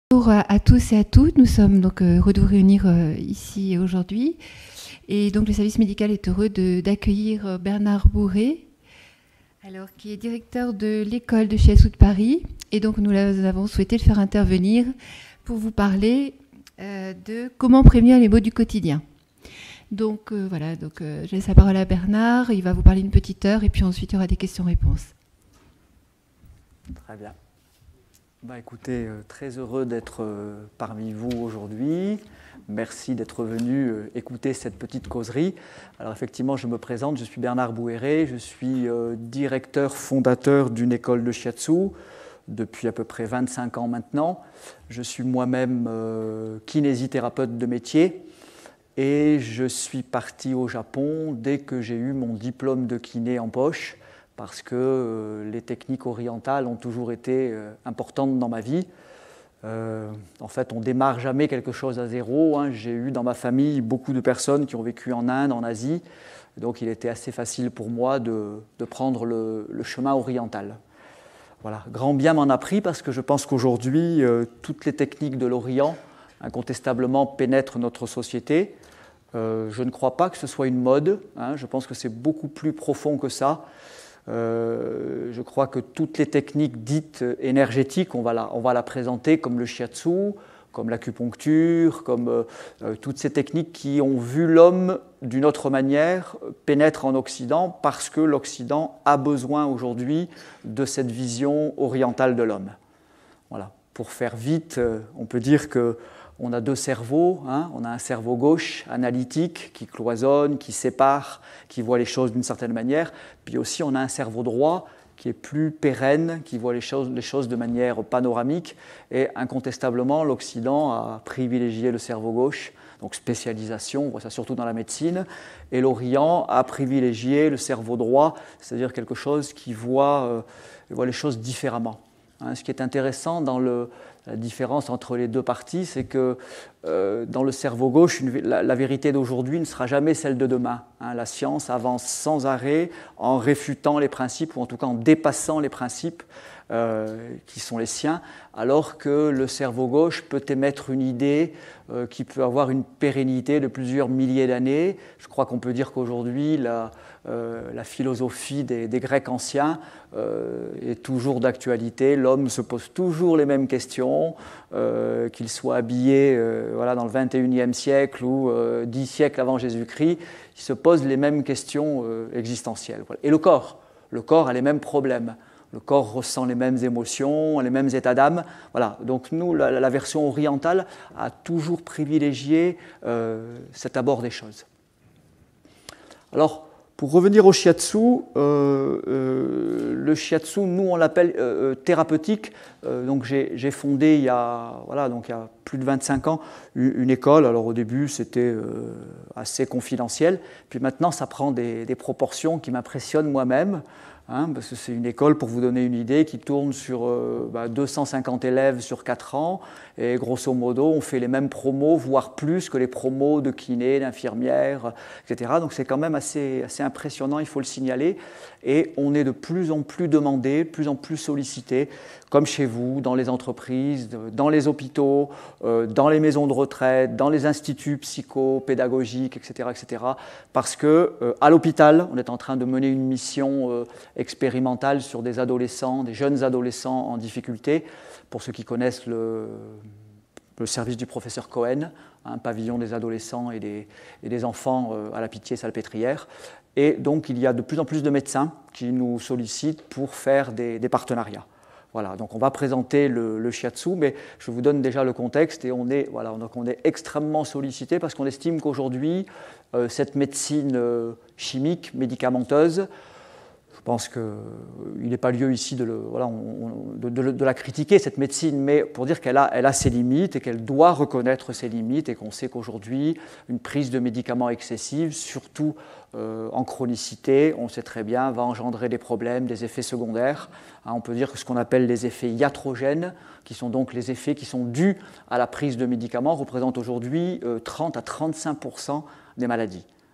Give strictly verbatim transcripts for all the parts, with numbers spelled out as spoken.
Bonjour à tous et à toutes, nous sommes donc heureux de vous réunir ici aujourd'hui. Et donc le service médical est heureux de, d'accueillir Bernard Bourret, alors, qui est directeur de l'école de shiatsu de Paris. Et donc nous avons souhaité le faire intervenir pour vous parler euh, de comment prévenir les maux du quotidien. Donc euh, voilà, donc, euh, je laisse la parole à Bernard, il va vous parler une petite heure et puis ensuite il y aura des questions-réponses. Très bien. Bah, écoutez, euh, très heureux d'être euh, parmi vous aujourd'hui. Merci d'être venu euh, écouter cette petite causerie. Alors effectivement, je me présente, je suis Bernard Bourret, je suis euh, directeur fondateur d'une école de shiatsu depuis à peu près vingt-cinq ans maintenant. Je suis moi-même euh, kinésithérapeute de métier et je suis parti au Japon dès que j'ai eu mon diplôme de kiné en poche, parce que euh, les techniques orientales ont toujours été euh, importantes dans ma vie. Euh, en fait, on ne démarre jamais quelque chose à zéro. Hein. J'ai eu dans ma famille beaucoup de personnes qui ont vécu en Inde, en Asie, donc il était assez facile pour moi de, de prendre le, le chemin oriental. Voilà. Grand bien m'en a pris parce que je pense qu'aujourd'hui, euh, toutes les techniques de l'Orient, incontestablement, pénètrent notre société. Euh, je ne crois pas que ce soit une mode, hein. Je pense que c'est beaucoup plus profond que ça. Euh, je crois que toutes les techniques dites énergétiques, on va la, on va la présenter comme le shiatsu, comme l'acupuncture, comme euh, euh, toutes ces techniques qui ont vu l'homme d'une autre manière pénètrent en Occident parce que l'Occident a besoin aujourd'hui de cette vision orientale de l'homme. Voilà. Pour faire vite, euh, on peut dire que on a deux cerveaux, hein. On a un cerveau gauche, analytique, qui cloisonne, qui sépare, qui voit les choses d'une certaine manière. Puis aussi, on a un cerveau droit qui est plus pérenne, qui voit les choses, les choses de manière panoramique. Et incontestablement, l'Occident a privilégié le cerveau gauche, donc spécialisation, on voit ça surtout dans la médecine. Et l'Orient a privilégié le cerveau droit, c'est-à-dire quelque chose qui voit, euh, voit les choses différemment. Hein, ce qui est intéressant dans le... La différence entre les deux parties, c'est que euh, dans le cerveau gauche, une, la, la vérité d'aujourd'hui ne sera jamais celle de demain. Hein. La science avance sans arrêt en réfutant les principes, ou en tout cas en dépassant les principes euh, qui sont les siens, alors que le cerveau gauche peut émettre une idée euh, qui peut avoir une pérennité de plusieurs milliers d'années. Je crois qu'on peut dire qu'aujourd'hui, la, euh, la philosophie des, des Grecs anciens euh, est toujours d'actualité. L'homme se pose toujours les mêmes questions, euh, qu'il soit habillé euh, voilà, dans le vingt et unième siècle ou euh, dix siècles avant Jésus-Christ, il se pose les mêmes questions euh, existentielles. Voilà. Et le corps, le corps a les mêmes problèmes. Le corps ressent les mêmes émotions, les mêmes états d'âme. Voilà. Donc nous, la, la version orientale a toujours privilégié euh, cet abord des choses. Alors, pour revenir au shiatsu, euh, euh, le shiatsu, nous on l'appelle euh, thérapeutique. Euh, donc j'ai, j'ai fondé il y, a, voilà, donc il y a plus de vingt-cinq ans une, une école. Alors au début c'était euh, assez confidentiel, puis maintenant ça prend des, des proportions qui m'impressionnent moi-même. Hein, parce que c'est une école, pour vous donner une idée, qui tourne sur euh, bah, deux cent cinquante élèves sur quatre ans, et grosso modo, on fait les mêmes promos, voire plus que les promos de kinés, d'infirmières, et cetera. Donc c'est quand même assez, assez impressionnant, il faut le signaler, et on est de plus en plus demandé, de plus en plus sollicité, comme chez vous, dans les entreprises, dans les hôpitaux, euh, dans les maisons de retraite, dans les instituts psychopédagogiques, et cetera, et cetera. Parce que euh, à l'hôpital, on est en train de mener une mission euh, expérimentale sur des adolescents, des jeunes adolescents en difficulté. Pour ceux qui connaissent le, le service du professeur Cohen, un pavillon des adolescents et des, et des enfants euh, à la Pitié-Salpêtrière. Et donc, il y a de plus en plus de médecins qui nous sollicitent pour faire des, des partenariats. Voilà, donc on va présenter le, le shiatsu, mais je vous donne déjà le contexte et on est, voilà, donc on est extrêmement sollicité parce qu'on estime qu'aujourd'hui, euh, cette médecine euh, chimique, médicamenteuse, je pense qu'il n'est pas lieu ici de, le, voilà, on, de, de, de la critiquer, cette médecine, mais pour dire qu'elle a, elle a ses limites et qu'elle doit reconnaître ses limites et qu'on sait qu'aujourd'hui, une prise de médicaments excessive, surtout euh, en chronicité, on sait très bien, va engendrer des problèmes, des effets secondaires. Hein, on peut dire que ce qu'on appelle les effets iatrogènes, qui sont donc les effets qui sont dus à la prise de médicaments, représentent aujourd'hui euh, trente à trente-cinq pour cent des maladies.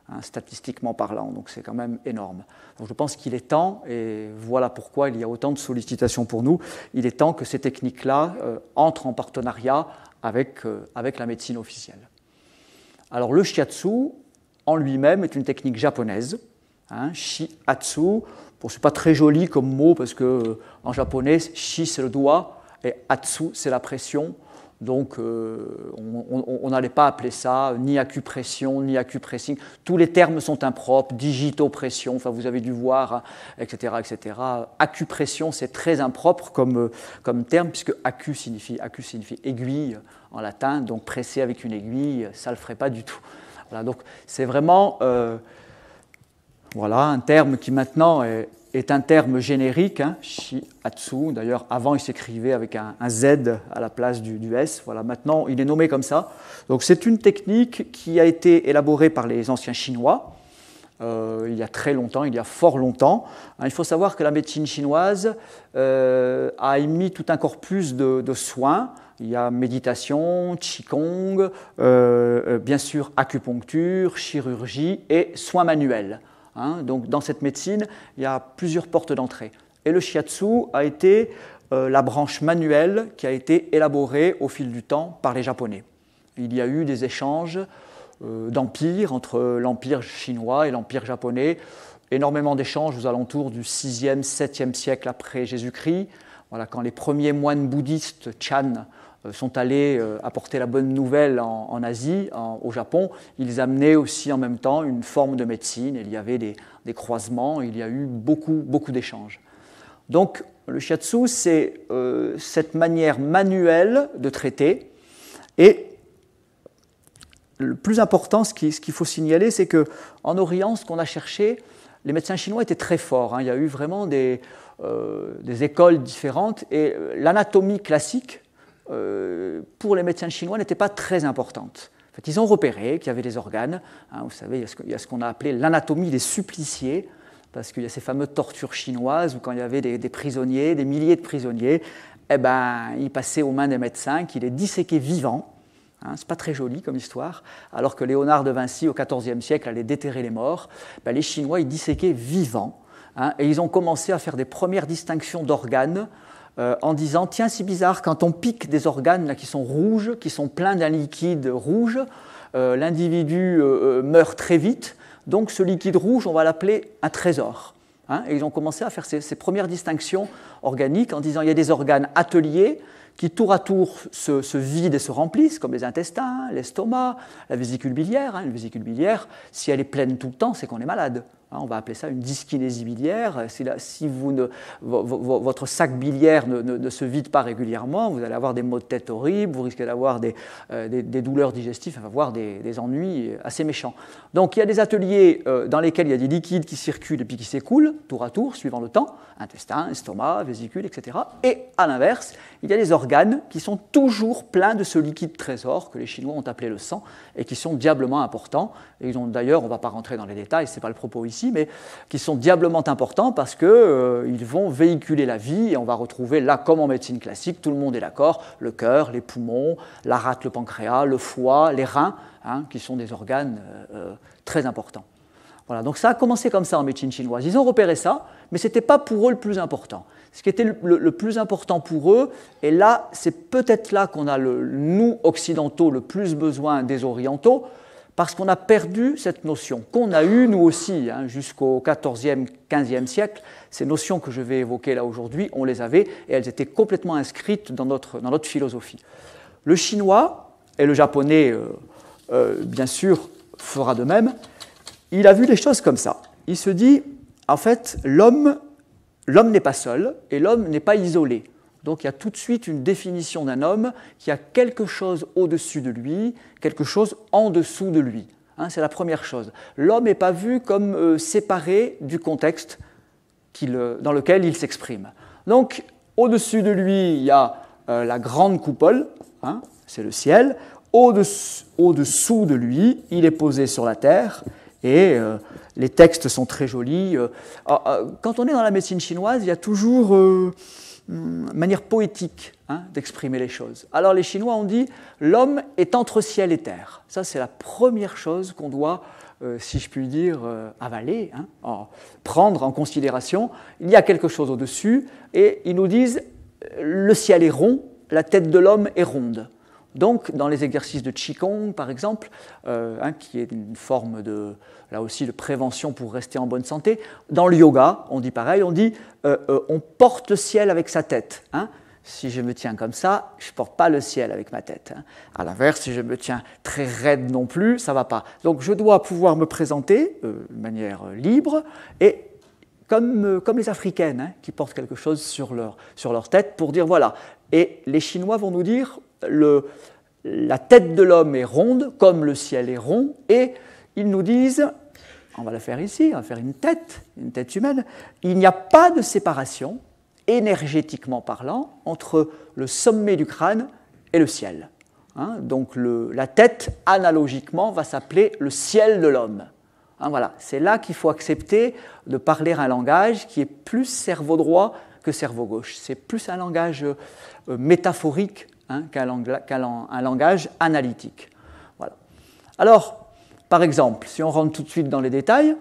hein, statistiquement parlant, donc c'est quand même énorme. Donc je pense qu'il est temps, et voilà pourquoi il y a autant de sollicitations pour nous, il est temps que ces techniques-là euh, entrent en partenariat avec, euh, avec la médecine officielle. Alors le shiatsu, en lui-même, est une technique japonaise, hein, shi-atsu. Bon, ce n'est pas très joli comme mot parce qu'en euh, japonais, shi c'est le doigt et atsu c'est la pression. Donc euh, on n'allait pas appeler ça ni acupression, ni acupressing. Tous les termes sont impropres, digitopression, enfin vous avez dû voir, hein, et cetera, et cetera. Acupression, c'est très impropre comme, comme terme, puisque acu signifie, acu signifie aiguille en latin, donc presser avec une aiguille, ça ne le ferait pas du tout. Voilà, donc c'est vraiment euh, voilà, un terme qui maintenant est, est un terme générique, hein, shi-atsu. D'ailleurs, avant, il s'écrivait avec un, un Z à la place du, du S. Voilà, maintenant, il est nommé comme ça. Donc, c'est une technique qui a été élaborée par les anciens Chinois euh, il y a très longtemps, il y a fort longtemps. Hein, il faut savoir que la médecine chinoise euh, a émis tout un corpus de, de soins. Il y a méditation, qigong, euh, bien sûr acupuncture, chirurgie et soins manuels. Hein, donc dans cette médecine, il y a plusieurs portes d'entrée. Et le shiatsu a été euh, la branche manuelle qui a été élaborée au fil du temps par les Japonais. Il y a eu des échanges euh, d'empires entre l'empire chinois et l'empire japonais, énormément d'échanges aux alentours du sixième, septième siècle après Jésus-Christ. Voilà, quand les premiers moines bouddhistes Chan sont allés apporter la bonne nouvelle en, en Asie, en, au Japon, ils amenaient aussi en même temps une forme de médecine. Il y avait des, des croisements, il y a eu beaucoup, beaucoup d'échanges. Donc le shiatsu, c'est euh, cette manière manuelle de traiter. Et le plus important, ce qu'il ce qu'il faut signaler, c'est qu'en Orient, ce qu'on a cherché, les médecins chinois étaient très forts. Hein. Il y a eu vraiment des, euh, des écoles différentes. Et l'anatomie classique, Euh, pour les médecins chinois, n'était pas très importante. En fait, ils ont repéré qu'il y avait des organes. Hein, vous savez, il y a ce qu'on a appelé l'anatomie des suppliciés, parce qu'il y a ces fameuses tortures chinoises où quand il y avait des, des prisonniers, des milliers de prisonniers, eh ben, ils passaient aux mains des médecins qui les disséquaient vivants. Hein, c'est pas très joli comme histoire. Alors que Léonard de Vinci, au quatorzième siècle, allait déterrer les morts, ben, les Chinois, ils disséquaient vivants. Hein, et ils ont commencé à faire des premières distinctions d'organes Euh, en disant, tiens, c'est bizarre, quand on pique des organes là, qui sont rouges, qui sont pleins d'un liquide rouge, euh, l'individu euh, meurt très vite, donc ce liquide rouge, on va l'appeler un trésor. Hein, et ils ont commencé à faire ces, ces premières distinctions organiques en disant, il y a des organes ateliers qui tour à tour se, se vident et se remplissent, comme les intestins, l'estomac, la vésicule biliaire. Hein, une vésicule biliaire, si elle est pleine tout le temps, c'est qu'on est malade. On va appeler ça une dyskinésie biliaire. Si, la, si vous ne, vo, vo, votre sac biliaire ne, ne, ne se vide pas régulièrement, vous allez avoir des maux de tête horribles, vous risquez d'avoir des, euh, des, des douleurs digestives, avoir des, des ennuis assez méchants. Donc il y a des ateliers euh, dans lesquels il y a des liquides qui circulent et puis qui s'écoulent, tour à tour, suivant le temps, intestin, estomac, vésicule, et cetera. Et à l'inverse, il y a des organes qui sont toujours pleins de ce liquide trésor que les Chinois ont appelé le sang et qui sont diablement importants. Et ils ont d'ailleurs, on ne va pas rentrer dans les détails, ce n'est pas le propos ici, mais qui sont diablement importants parce qu'ils euh, vont véhiculer la vie et on va retrouver là, comme en médecine classique, tout le monde est d'accord, le cœur, les poumons, la rate, le pancréas, le foie, les reins, hein, qui sont des organes euh, très importants. Voilà, donc ça a commencé comme ça en médecine chinoise. Ils ont repéré ça, mais ce n'était pas pour eux le plus important. Ce qui était le, le, le plus important pour eux, et là, c'est peut-être là qu'on a, le, nous, occidentaux, le plus besoin des orientaux, parce qu'on a perdu cette notion, qu'on a eue nous aussi, hein, jusqu'au quatorzième, quinzième siècle. Ces notions que je vais évoquer là aujourd'hui, on les avait, et elles étaient complètement inscrites dans notre, dans notre philosophie. Le chinois, et le japonais, euh, euh, bien sûr, fera de même, il a vu les choses comme ça. Il se dit, en fait, l'homme, l'homme n'est pas seul, et l'homme n'est pas isolé. Donc il y a tout de suite une définition d'un homme qui a quelque chose au-dessus de lui, quelque chose en dessous de lui. Hein, c'est la première chose. L'homme n'est pas vu comme euh, séparé du contexte qu'il, dans lequel il s'exprime. Donc au-dessus de lui, il y a euh, la grande coupole, hein, c'est le ciel. Au-dessous, au-dessous de lui, il est posé sur la terre. Et euh, les textes sont très jolis. Euh, euh, quand on est dans la médecine chinoise, il y a toujours... Euh, manière poétique hein, d'exprimer les choses. Alors les Chinois ont dit l'homme est entre ciel et terre. Ça c'est la première chose qu'on doit euh, si je puis dire, euh, avaler, hein, en, prendre en considération. Il y a quelque chose au-dessus, et ils nous disent le ciel est rond, la tête de l'homme est ronde. Donc, dans les exercices de Qigong, par exemple, euh, hein, qui est une forme de, là aussi, de prévention pour rester en bonne santé, dans le yoga, on dit pareil, on dit euh, euh, on porte le ciel avec sa tête. Hein. Si je me tiens comme ça, je ne porte pas le ciel avec ma tête. Hein. À l'inverse, si je me tiens très raide non plus, ça ne va pas. Donc, je dois pouvoir me présenter euh, de manière libre et comme, euh, comme les Africaines, hein, qui portent quelque chose sur leur, sur leur tête pour dire voilà. Et les Chinois vont nous dire le, la tête de l'homme est ronde, comme le ciel est rond, et ils nous disent, on va la faire ici, on va faire une tête, une tête humaine, il n'y a pas de séparation, énergétiquement parlant, entre le sommet du crâne et le ciel. Hein, donc le, la tête, analogiquement, va s'appeler le ciel de l'homme. Hein, voilà, c'est là qu'il faut accepter de parler un langage qui est plus cerveau droit que cerveau gauche. C'est plus un langage euh, métaphorique hein, qu'un, langla- qu'un un langage analytique. Voilà. Alors, par exemple, si on rentre tout de suite dans les détails,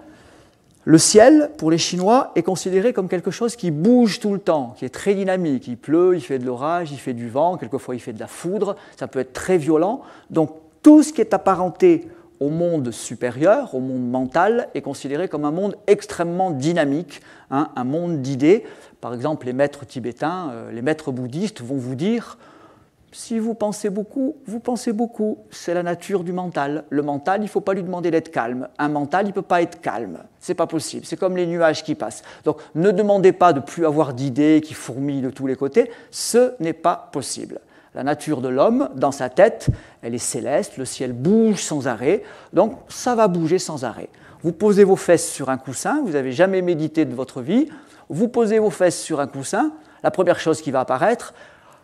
le ciel, pour les Chinois, est considéré comme quelque chose qui bouge tout le temps, qui est très dynamique. Il pleut, il fait de l'orage, il fait du vent, quelquefois il fait de la foudre, ça peut être très violent. Donc, tout ce qui est apparenté au monde supérieur, au monde mental, est considéré comme un monde extrêmement dynamique, hein, un monde d'idées. Par exemple, les maîtres tibétains, euh, les maîtres bouddhistes vont vous dire « si vous pensez beaucoup, vous pensez beaucoup, c'est la nature du mental. Le mental, il ne faut pas lui demander d'être calme. Un mental, il ne peut pas être calme. Ce n'est pas possible. C'est comme les nuages qui passent. Donc, ne demandez pas de plus avoir d'idées qui fourmillent de tous les côtés. Ce n'est pas possible. » La nature de l'homme, dans sa tête, elle est céleste, le ciel bouge sans arrêt, donc ça va bouger sans arrêt. Vous posez vos fesses sur un coussin, vous n'avez jamais médité de votre vie, vous posez vos fesses sur un coussin, la première chose qui va apparaître,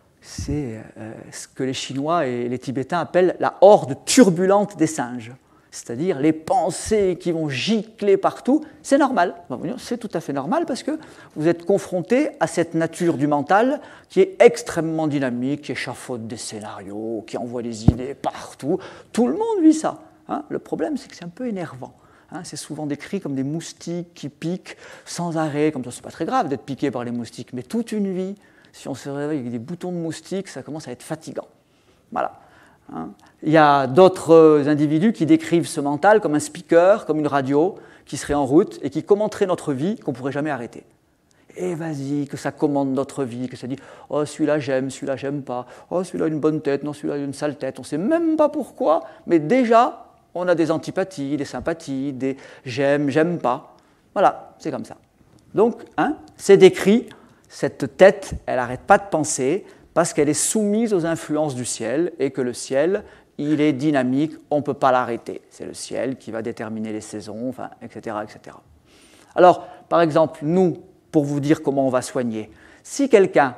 c'est euh, ce que les Chinois et les Tibétains appellent la horde turbulente des singes. C'est-à-dire les pensées qui vont gicler partout, c'est normal. C'est tout à fait normal parce que vous êtes confronté à cette nature du mental qui est extrêmement dynamique, qui échafaude des scénarios, qui envoie des idées partout. Tout le monde vit ça. Hein. Le problème, c'est que c'est un peu énervant. Hein. C'est souvent décrit comme des moustiques qui piquent sans arrêt. Comme ça, c'est pas très grave d'être piqué par les moustiques, mais toute une vie, si on se réveille avec des boutons de moustiques, ça commence à être fatigant. Voilà. Hein. Il y a d'autres individus qui décrivent ce mental comme un speaker, comme une radio, qui serait en route et qui commenterait notre vie, qu'on ne pourrait jamais arrêter. Et vas-y, que ça commande notre vie, que ça dit « oh, celui-là j'aime, celui-là j'aime pas, oh, celui-là a une bonne tête, non, celui-là a une sale tête ». On ne sait même pas pourquoi, mais déjà, on a des antipathies, des sympathies, des « j'aime, j'aime pas ». Voilà, c'est comme ça. Donc, hein, c'est décrit, cette tête, elle n'arrête pas de penser, parce qu'elle est soumise aux influences du ciel et que le ciel, il est dynamique, on ne peut pas l'arrêter. C'est le ciel qui va déterminer les saisons, enfin, et cetera, et cetera. Alors, par exemple, nous, pour vous dire comment on va soigner, si quelqu'un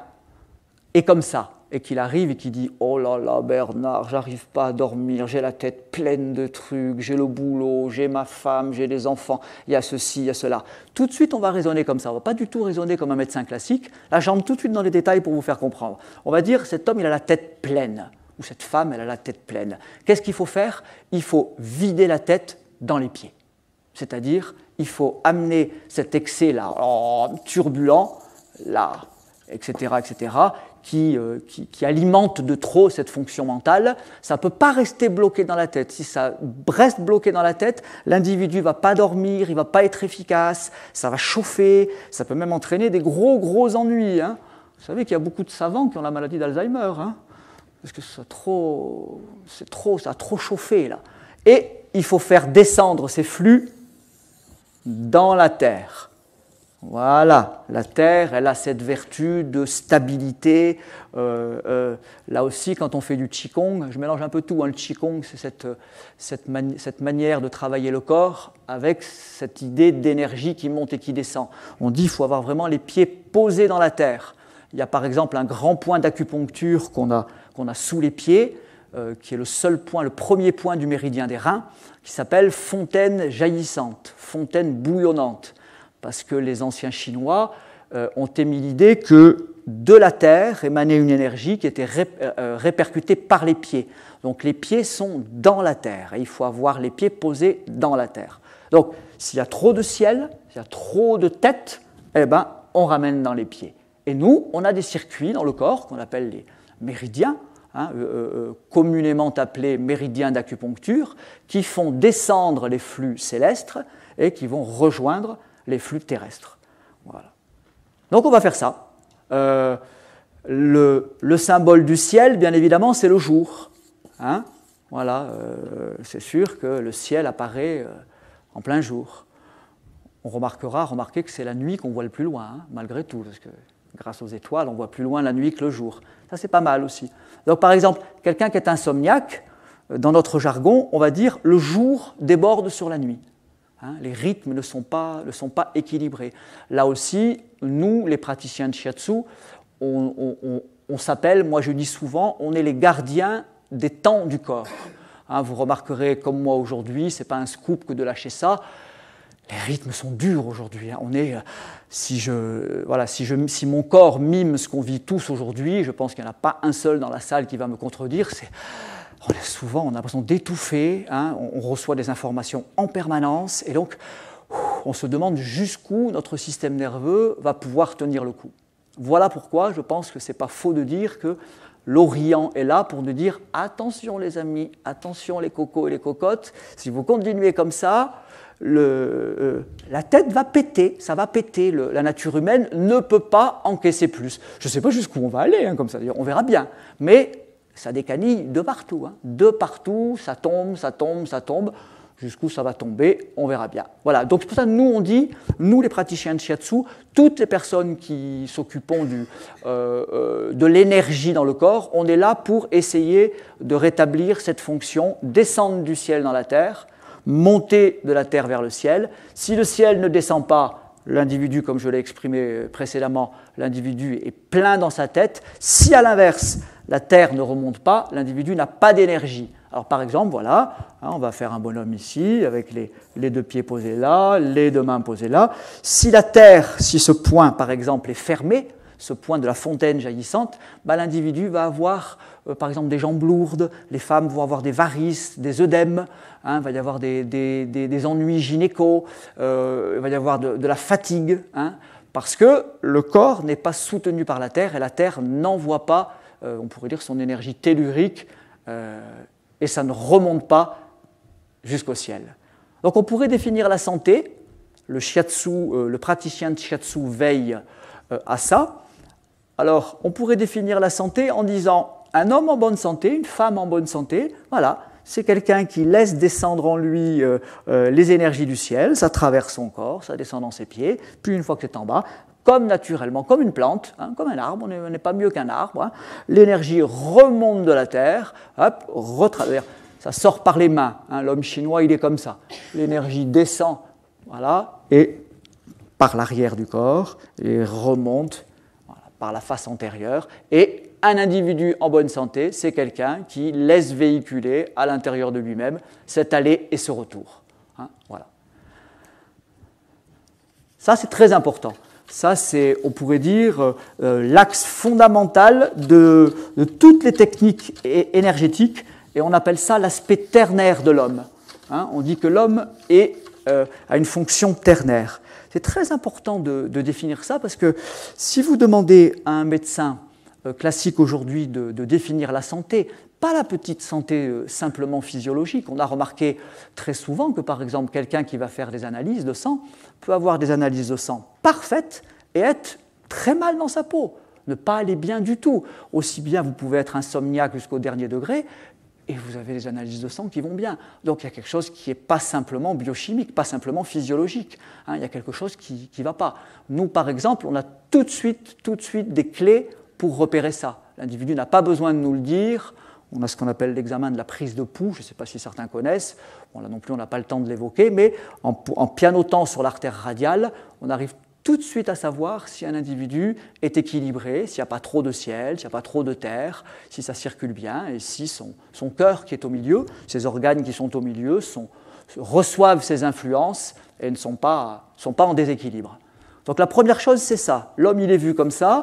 est comme ça et qu'il arrive et qu'il dit « oh là là, Bernard, j'arrive pas à dormir, j'ai la tête pleine de trucs, j'ai le boulot, j'ai ma femme, j'ai des enfants, il y a ceci, il y a cela ». Tout de suite, on va raisonner comme ça. On ne va pas du tout raisonner comme un médecin classique. Là, j'entre tout de suite dans les détails pour vous faire comprendre. On va dire « cet homme, il a la tête pleine » ou « cette femme, elle a la tête pleine ». Qu'est-ce qu'il faut faire ? Il faut vider la tête dans les pieds. C'est-à-dire, il faut amener cet excès-là, oh, turbulent, là, et cetera, et cetera, Qui, euh, qui, qui alimente de trop cette fonction mentale, ça ne peut pas rester bloqué dans la tête. Si ça reste bloqué dans la tête, l'individu ne va pas dormir, il ne va pas être efficace, ça va chauffer, ça peut même entraîner des gros, gros ennuis. Hein. Vous savez qu'il y a beaucoup de savants qui ont la maladie d'Alzheimer, hein, parce que ça a, trop, c'est trop, ça a trop chauffé, là. Et il faut faire descendre ces flux dans la terre. Voilà, la terre, elle a cette vertu de stabilité. Euh, euh, là aussi, quand on fait du Qigong, je mélange un peu tout. Hein. Le Qigong, c'est cette, cette, mani- cette manière de travailler le corps avec cette idée d'énergie qui monte et qui descend. On dit qu'il faut avoir vraiment les pieds posés dans la terre. Il y a par exemple un grand point d'acupuncture qu'on a, qu'on a sous les pieds, euh, qui est le seul point, le premier point du méridien des reins, qui s'appelle fontaine jaillissante, fontaine bouillonnante. Parce que les anciens Chinois euh, ont émis l'idée que de la terre émanait une énergie qui était ré, euh, répercutée par les pieds. Donc les pieds sont dans la terre et il faut avoir les pieds posés dans la terre. Donc s'il y a trop de ciel, s'il y a trop de tête, eh ben, on ramène dans les pieds. Et nous, on a des circuits dans le corps qu'on appelle les méridiens, hein, euh, communément appelés méridiens d'acupuncture, qui font descendre les flux célestes et qui vont rejoindre les flux terrestres. Voilà. Donc on va faire ça. Euh, le, le symbole du ciel, bien évidemment, c'est le jour. Hein, voilà, euh, c'est sûr que le ciel apparaît euh, en plein jour. On remarquera, remarquez que c'est la nuit qu'on voit le plus loin, hein, malgré tout, parce que grâce aux étoiles, on voit plus loin la nuit que le jour. Ça, c'est pas mal aussi. Donc, par exemple, quelqu'un qui est insomniaque, dans notre jargon, on va dire le jour déborde sur la nuit. Hein, les rythmes ne sont pas, ne sont pas équilibrés. Là aussi, nous, les praticiens de shiatsu, on, on, on, on s'appelle, moi je dis souvent, on est les gardiens des temps du corps. Hein, vous remarquerez, comme moi aujourd'hui, ce n'est pas un scoop que de lâcher ça, les rythmes sont durs aujourd'hui. Hein. On est, si, je, voilà, si, je, si mon corps mime ce qu'on vit tous aujourd'hui, je pense qu'il n'y en a pas un seul dans la salle qui va me contredire, c'est, on est souvent, on a l'impression d'étouffer, hein, on, on reçoit des informations en permanence, et donc on se demande jusqu'où notre système nerveux va pouvoir tenir le coup. Voilà pourquoi je pense que ce n'est pas faux de dire que l'Orient est là pour nous dire « Attention les amis, attention les cocos et les cocottes, si vous continuez comme ça, le, euh, la tête va péter, ça va péter, le, la nature humaine ne peut pas encaisser plus. » Je ne sais pas jusqu'où on va aller, hein, comme ça, on verra bien, mais ça décanille de partout, hein, de partout, ça tombe, ça tombe, ça tombe, jusqu'où ça va tomber, on verra bien. Voilà, donc c'est pour ça que nous on dit, nous les praticiens de shiatsu, toutes les personnes qui s'occupent du, euh, euh, de l'énergie dans le corps, on est là pour essayer de rétablir cette fonction, descendre du ciel dans la terre, monter de la terre vers le ciel. Si le ciel ne descend pas, l'individu, comme je l'ai exprimé précédemment, l'individu est plein dans sa tête. Si à l'inverse, la terre ne remonte pas, l'individu n'a pas d'énergie. Alors par exemple, voilà, hein, on va faire un bonhomme ici, avec les, les deux pieds posés là, les deux mains posées là. Si la terre, si ce point par exemple est fermé, ce point de la fontaine jaillissante, bah, l'individu va avoir euh, par exemple des jambes lourdes, les femmes vont avoir des varices, des œdèmes, hein, il va y avoir des, des, des, des ennuis gynécaux, euh, il va y avoir de, de la fatigue, hein, parce que le corps n'est pas soutenu par la terre et la terre n'envoie pas, euh, on pourrait dire, son énergie tellurique, euh, et ça ne remonte pas jusqu'au ciel. Donc on pourrait définir la santé, le shiatsu, euh, le praticien de shiatsu veille euh, à ça. Alors on pourrait définir la santé en disant un homme en bonne santé, une femme en bonne santé, voilà, c'est quelqu'un qui laisse descendre en lui euh, euh, les énergies du ciel, ça traverse son corps, ça descend dans ses pieds, puis une fois que c'est en bas, comme naturellement, comme une plante, hein, comme un arbre, on n'est pas mieux qu'un arbre, hein, l'énergie remonte de la terre, hop, retraverse, ça sort par les mains, hein, l'homme chinois il est comme ça, l'énergie descend, voilà, et par l'arrière du corps, et remonte voilà, par la face antérieure, et un individu en bonne santé, c'est quelqu'un qui laisse véhiculer à l'intérieur de lui-même cet aller et ce retour, hein, voilà. Ça c'est très important. Ça, c'est, on pourrait dire, euh, l'axe fondamental de, de toutes les techniques énergétiques, et on appelle ça l'aspect ternaire de l'homme. Hein, on dit que l'homme est, euh, a une fonction ternaire. C'est très important de, de définir ça, parce que si vous demandez à un médecin euh, classique aujourd'hui de, de définir la santé, pas la petite santé euh, simplement physiologique. On a remarqué très souvent que, par exemple, quelqu'un qui va faire des analyses de sang peut avoir des analyses de sang parfaites et être très mal dans sa peau, ne pas aller bien du tout. Aussi bien, vous pouvez être insomniaque jusqu'au dernier degré et vous avez des analyses de sang qui vont bien. Donc, il y a quelque chose qui n'est pas simplement biochimique, pas simplement physiologique. Hein, il y a quelque chose qui ne va pas. Nous, par exemple, on a tout de suite, tout de suite des clés pour repérer ça. L'individu n'a pas besoin de nous le dire. On a ce qu'on appelle l'examen de la prise de pouls, je ne sais pas si certains connaissent, bon, là non plus on n'a pas le temps de l'évoquer, mais en, en pianotant sur l'artère radiale, on arrive tout de suite à savoir si un individu est équilibré, s'il n'y a pas trop de ciel, s'il n'y a pas trop de terre, si ça circule bien, et si son, son cœur qui est au milieu, ses organes qui sont au milieu, sont, reçoivent ces influences et ne sont pas, sont pas en déséquilibre. Donc la première chose c'est ça, l'homme il est vu comme ça,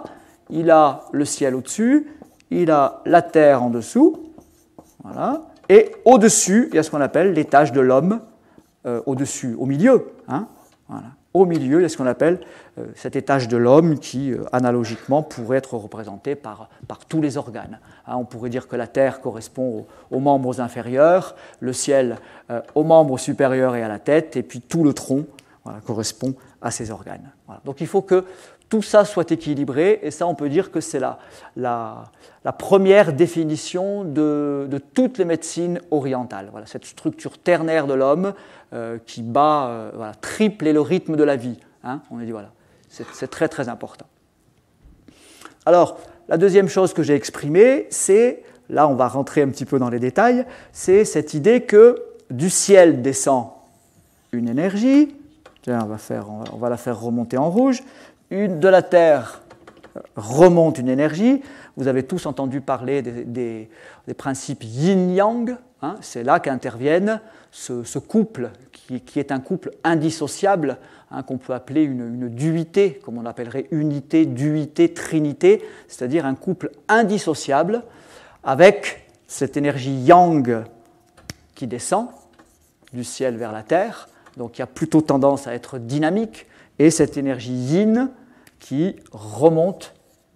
il a le ciel au-dessus, il a la terre en dessous, voilà, et au-dessus, il y a ce qu'on appelle l'étage de l'homme, euh, au-dessus, au milieu, hein, voilà. Au milieu, il y a ce qu'on appelle euh, cet étage de l'homme qui, euh, analogiquement, pourrait être représenté par, par tous les organes. Hein, on pourrait dire que la terre correspond aux, aux membres inférieurs, le ciel euh, aux membres supérieurs et à la tête, et puis tout le tronc voilà, correspond à ces organes. Voilà. Donc il faut que tout ça soit équilibré, et ça on peut dire que c'est la, la, la première définition de, de toutes les médecines orientales. Voilà, cette structure ternaire de l'homme euh, qui bat, euh, voilà, triple et le rythme de la vie. Hein, on a dit voilà, c'est, c'est très très important. Alors, la deuxième chose que j'ai exprimée, c'est, là on va rentrer un petit peu dans les détails, c'est cette idée que du ciel descend une énergie, tiens, on va, faire, on va, on va la faire remonter en rouge, une, de la Terre remonte une énergie. Vous avez tous entendu parler des, des, des principes yin-yang, hein, c'est là qu'interviennent ce, ce couple qui, qui est un couple indissociable, hein, qu'on peut appeler une, une duité, comme on appellerait unité, duité, trinité, c'est-à-dire un couple indissociable avec cette énergie yang qui descend du ciel vers la terre, donc qui a plutôt tendance à être dynamique, et cette énergie yin qui remonte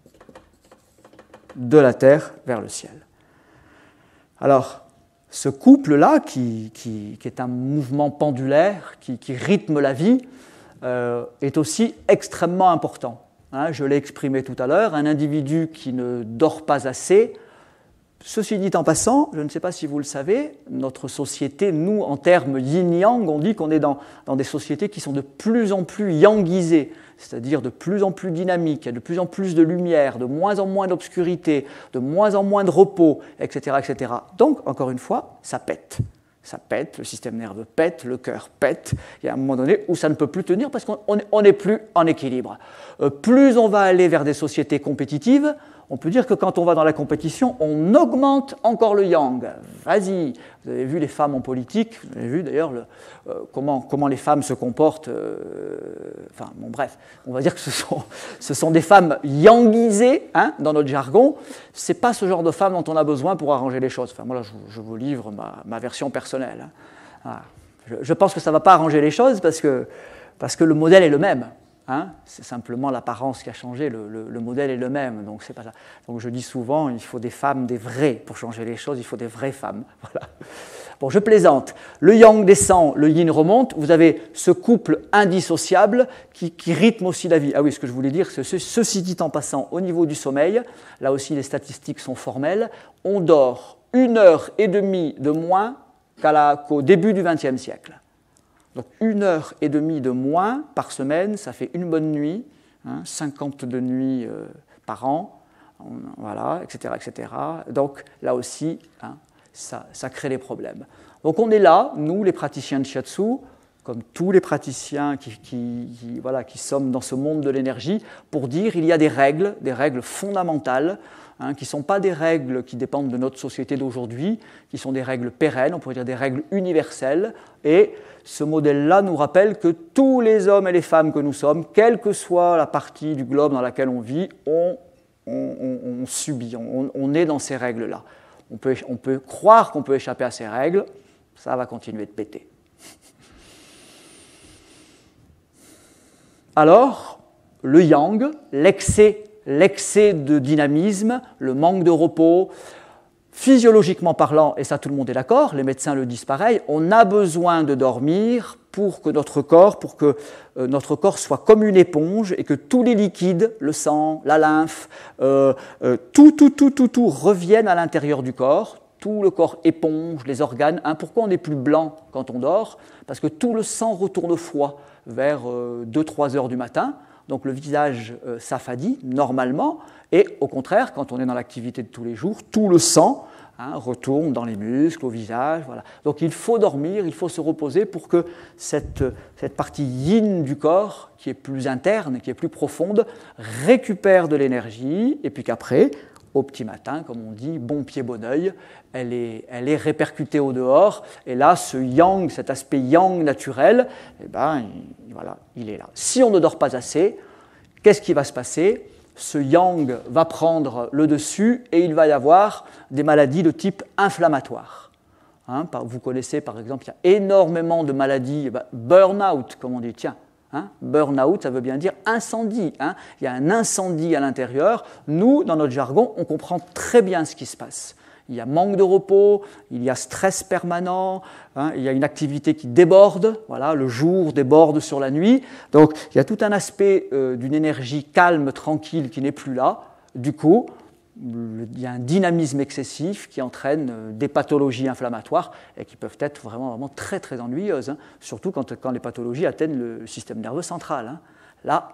de la terre vers le ciel. Alors, ce couple-là, qui, qui, qui est un mouvement pendulaire, qui, qui rythme la vie, euh, est aussi extrêmement important. Hein, je l'ai exprimé tout à l'heure, un individu qui ne dort pas assez. Ceci dit en passant, je ne sais pas si vous le savez, notre société, nous, en termes yin-yang, on dit qu'on est dans, dans des sociétés qui sont de plus en plus yangisées, c'est-à-dire de plus en plus dynamiques, il y a de plus en plus de lumière, de moins en moins d'obscurité, de moins en moins de repos, et cetera, et cetera. Donc, encore une fois, ça pète. Ça pète, le système nerveux pète, le cœur pète. Il y a un moment donné où ça ne peut plus tenir parce qu'on n'est plus en équilibre. Euh, plus on va aller vers des sociétés compétitives, on peut dire que quand on va dans la compétition, on augmente encore le yang. Vas-y, vous avez vu les femmes en politique, vous avez vu d'ailleurs le, euh, comment, comment les femmes se comportent. Euh, enfin, bon, bref, on va dire que ce sont, ce sont des femmes yangisées, hein, dans notre jargon. Ce n'est pas ce genre de femmes dont on a besoin pour arranger les choses. Enfin, moi, là, je, je vous livre ma, ma version personnelle. Hein. Voilà. Je, je pense que ça ne va pas arranger les choses parce que, parce que le modèle est le même. Hein, c'est simplement l'apparence qui a changé, le, le, le modèle est le même, donc c'est pas ça. Donc je dis souvent, il faut des femmes, des vraies, pour changer les choses, il faut des vraies femmes. Voilà. Bon, je plaisante. Le yang descend, le yin remonte, vous avez ce couple indissociable qui, qui rythme aussi la vie. Ah oui, ce que je voulais dire, c'est ce, ceci dit en passant, au niveau du sommeil, là aussi les statistiques sont formelles, on dort une heure et demie de moins qu'à la, qu'au début du vingtième siècle. Donc une heure et demie de moins par semaine, ça fait une bonne nuit, hein, cinquante-deux nuits euh, par an, on, voilà, et cetera, et cetera. Donc là aussi, hein, ça, ça crée des problèmes. Donc on est là, nous les praticiens de shiatsu, comme tous les praticiens qui, qui, qui, voilà, qui sommes dans ce monde de l'énergie, pour dire qu'il y a des règles, des règles fondamentales, hein, qui ne sont pas des règles qui dépendent de notre société d'aujourd'hui, qui sont des règles pérennes, on pourrait dire des règles universelles, et ce modèle-là nous rappelle que tous les hommes et les femmes que nous sommes, quelle que soit la partie du globe dans laquelle on vit, on, on, on, on subit, on, on est dans ces règles-là. On peut, on peut croire qu'on peut échapper à ces règles, ça va continuer de péter. Alors, le yang, l'excès, l'excès de dynamisme, le manque de repos, physiologiquement parlant, et ça tout le monde est d'accord, les médecins le disent pareil, on a besoin de dormir pour que notre corps, pour que euh, notre corps soit comme une éponge et que tous les liquides, le sang, la lymphe, euh, euh, tout, tout, tout, tout, tout reviennent à l'intérieur du corps, tout le corps éponge, les organes. Hein, pourquoi on est plus blanc quand on dort? Parce que tout le sang retourne froid vers euh, deux à trois heures du matin, donc le visage euh, s'affadit normalement, et au contraire, quand on est dans l'activité de tous les jours, tout le sang hein, retourne dans les muscles, au visage. Voilà. Donc il faut dormir, il faut se reposer pour que cette, cette partie yin du corps, qui est plus interne, qui est plus profonde, récupère de l'énergie, et puis qu'après, au petit matin, comme on dit, bon pied, bon œil, elle est, elle est répercutée au dehors, et là, ce yang, cet aspect yang naturel, eh ben, il, voilà, il est là. Si on ne dort pas assez, qu'est-ce qui va se passer? ce yang va prendre le dessus et il va y avoir des maladies de type inflammatoire. Hein, vous connaissez par exemple, il y a énormément de maladies, bah, burn-out comme on dit, tiens, hein, burn-out ça veut bien dire incendie, hein, il y a un incendie à l'intérieur, nous dans notre jargon on comprend très bien ce qui se passe. Il y a manque de repos, il y a stress permanent, hein, il y a une activité qui déborde, voilà, le jour déborde sur la nuit. Donc il y a tout un aspect euh, d'une énergie calme, tranquille qui n'est plus là. Du coup, il y a un dynamisme excessif qui entraîne euh, des pathologies inflammatoires et qui peuvent être vraiment, vraiment très très ennuyeuses, hein, surtout quand, quand les pathologies atteignent le système nerveux central. Hein. Là,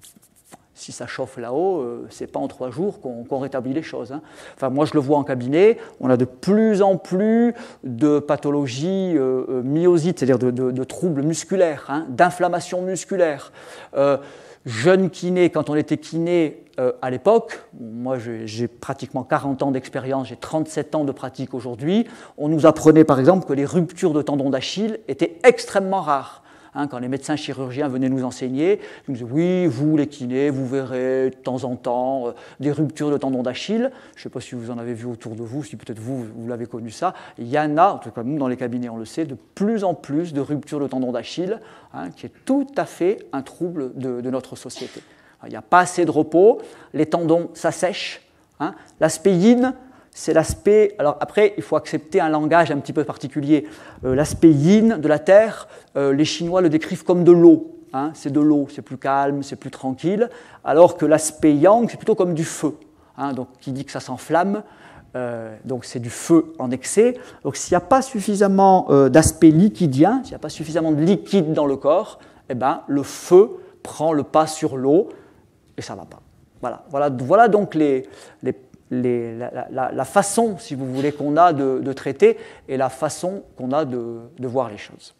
si ça chauffe là-haut, euh, ce n'est pas en trois jours qu'on, qu'on rétablit les choses. Hein. Enfin, moi, je le vois en cabinet, on a de plus en plus de pathologies euh, myosites, c'est-à-dire de, de, de troubles musculaires, hein, d'inflammation musculaire. Euh, jeune kiné, quand on était kiné euh, à l'époque, moi j'ai, j'ai pratiquement quarante ans d'expérience, j'ai trente-sept ans de pratique aujourd'hui, on nous apprenait par exemple que les ruptures de tendons d'Achille étaient extrêmement rares. Hein, quand les médecins chirurgiens venaient nous enseigner, ils nous disaient « Oui, vous les kinés, vous verrez de temps en temps euh, des ruptures de tendons d'Achille. » Je ne sais pas si vous en avez vu autour de vous, si peut-être vous, vous l'avez connu ça. Il y en a, en tout cas nous dans les cabinets on le sait, de plus en plus de ruptures de tendons d'Achille, hein, qui est tout à fait un trouble de, de notre société. Alors, il n'y a pas assez de repos, les tendons s'assèchent. Hein, l'aspéine, c'est l'aspect, alors après il faut accepter un langage un petit peu particulier, euh, l'aspect yin de la Terre, euh, les Chinois le décrivent comme de l'eau, hein, c'est de l'eau, c'est plus calme, c'est plus tranquille, alors que l'aspect yang c'est plutôt comme du feu, hein, donc qui dit que ça s'enflamme, euh, donc c'est du feu en excès, donc s'il n'y a pas suffisamment euh, d'aspect liquidien, s'il n'y a pas suffisamment de liquide dans le corps, eh ben, le feu prend le pas sur l'eau et ça ne va pas. Voilà, voilà, voilà donc les, les Les, la, la, la façon, si vous voulez, qu'on a de, de traiter et la façon qu'on a de, de voir les choses.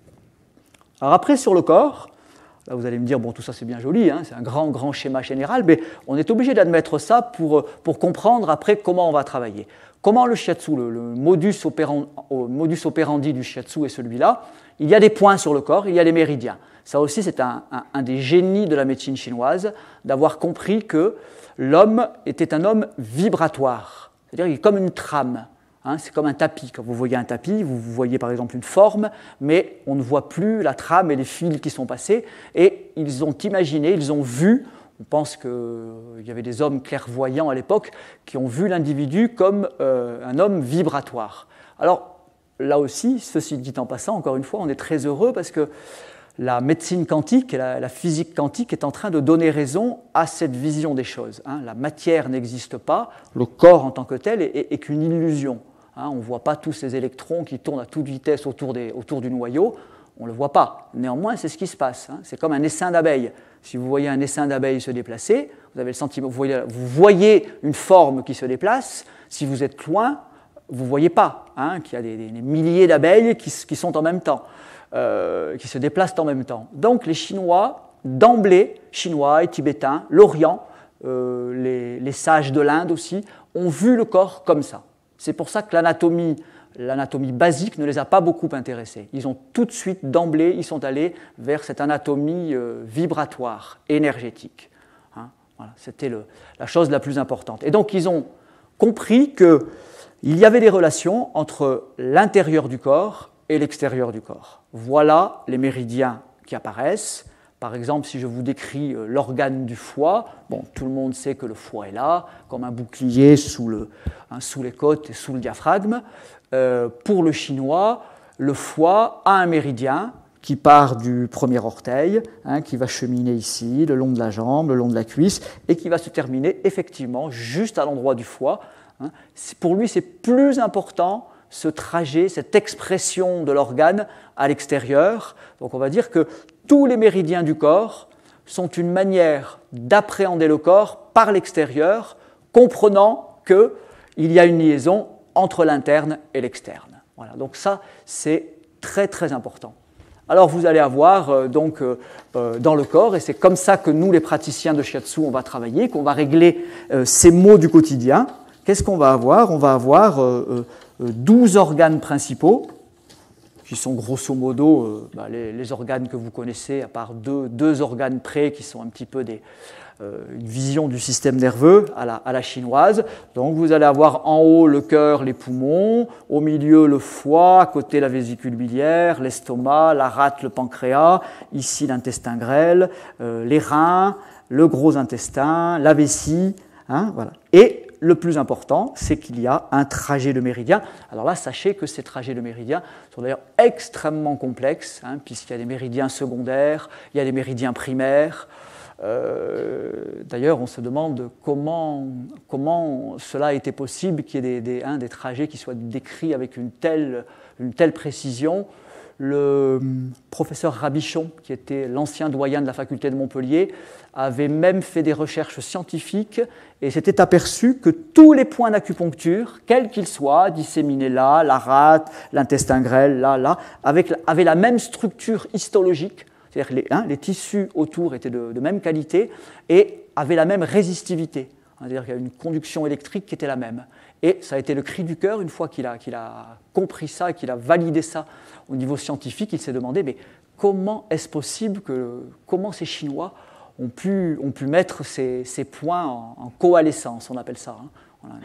Alors après, sur le corps, là vous allez me dire, bon, tout ça c'est bien joli, hein, c'est un grand, grand schéma général, mais on est obligé d'admettre ça pour, pour comprendre après comment on va travailler. Comment le shiatsu, le, le modus, operandi, modus operandi du shiatsu est celui-là. Il y a des points sur le corps, il y a des méridiens. Ça aussi, c'est un, un, un des génies de la médecine chinoise, d'avoir compris que l'homme était un homme vibratoire, c'est-à-dire qu'il est comme une trame, hein, c'est comme un tapis. Quand vous voyez un tapis, vous voyez par exemple une forme, mais on ne voit plus la trame et les fils qui sont passés, et ils ont imaginé, ils ont vu, on pense qu'il y avait des hommes clairvoyants à l'époque qui ont vu l'individu comme euh, un homme vibratoire. Alors là aussi, ceci dit en passant, encore une fois, on est très heureux parce que la médecine quantique et la, la physique quantique est en train de donner raison à cette vision des choses. Hein. La matière n'existe pas, le corps en tant que tel est, est, est qu'une illusion. Hein. On ne voit pas tous ces électrons qui tournent à toute vitesse autour, des, autour du noyau, on ne le voit pas. Néanmoins, c'est ce qui se passe. Hein. C'est comme un essaim d'abeilles. Si vous voyez un essaim d'abeilles se déplacer, vous avez le sentiment, vous voyez, vous voyez une forme qui se déplace, si vous êtes loin, vous ne voyez pas hein, qu'il y a des, des, des milliers d'abeilles qui, qui sont en même temps. Euh, qui se déplacent en même temps. Donc les Chinois, d'emblée, Chinois et Tibétains, l'Orient, euh, les, les sages de l'Inde aussi, ont vu le corps comme ça. C'est pour ça que l'anatomie, l'anatomie basique ne les a pas beaucoup intéressés. Ils ont tout de suite, d'emblée, ils sont allés vers cette anatomie euh, vibratoire, énergétique. Hein, voilà, c'était le, la chose la plus importante. Et donc ils ont compris qu'il y avait des relations entre l'intérieur du corps et l'extérieur du corps. Voilà les méridiens qui apparaissent. Par exemple, si je vous décris l'organe du foie, bon, tout le monde sait que le foie est là, comme un bouclier sous, le, hein, sous les côtes et sous le diaphragme. Euh, pour le chinois, le foie a un méridien qui part du premier orteil, hein, qui va cheminer ici, le long de la jambe, le long de la cuisse, et qui va se terminer effectivement juste à l'endroit du foie. Hein. Pour lui, c'est plus important ce trajet, cette expression de l'organe à l'extérieur. Donc on va dire que tous les méridiens du corps sont une manière d'appréhender le corps par l'extérieur, comprenant qu'il y a une liaison entre l'interne et l'externe. Voilà, donc ça, c'est très très important. Alors vous allez avoir euh, donc euh, dans le corps, et c'est comme ça que nous, les praticiens de shiatsu, on va travailler, qu'on va régler euh, ces maux du quotidien. Qu'est-ce qu'on va avoir ? On va avoir euh, euh, douze organes principaux, qui sont grosso modo euh, bah, les, les organes que vous connaissez, à part deux, deux organes près qui sont un petit peu des, euh, une vision du système nerveux à la, à la chinoise. Donc vous allez avoir en haut le cœur, les poumons, au milieu le foie, à côté la vésicule biliaire, l'estomac, la rate, le pancréas, ici l'intestin grêle, euh, les reins, le gros intestin, la vessie, hein, voilà. Et le plus important, c'est qu'il y a un trajet de méridien. Alors là, sachez que ces trajets de méridien sont d'ailleurs extrêmement complexes, hein, puisqu'il y a des méridiens secondaires, il y a des méridiens primaires. Euh, d'ailleurs, on se demande comment, comment cela a été possible qu'il y ait des, des, hein, des trajets qui soient décrits avec une telle, une telle précision. Le professeur Rabichon, qui était l'ancien doyen de la faculté de Montpellier, avait même fait des recherches scientifiques et s'était aperçu que tous les points d'acupuncture, quels qu'ils soient, disséminés là, la rate, l'intestin grêle, là, là, avec, avaient la même structure histologique, c'est-à-dire que les, hein, les tissus autour étaient de, de même qualité et avaient la même résistivité, c'est-à-dire qu'il y a une conduction électrique qui était la même. Et ça a été le cri du cœur, une fois qu'il a, qu'il a compris ça et qu'il a validé ça au niveau scientifique, il s'est demandé mais comment est-ce possible que, comment ces Chinois ont pu, ont pu mettre ces, ces points en, en coalescence, on appelle ça. Hein. Voilà.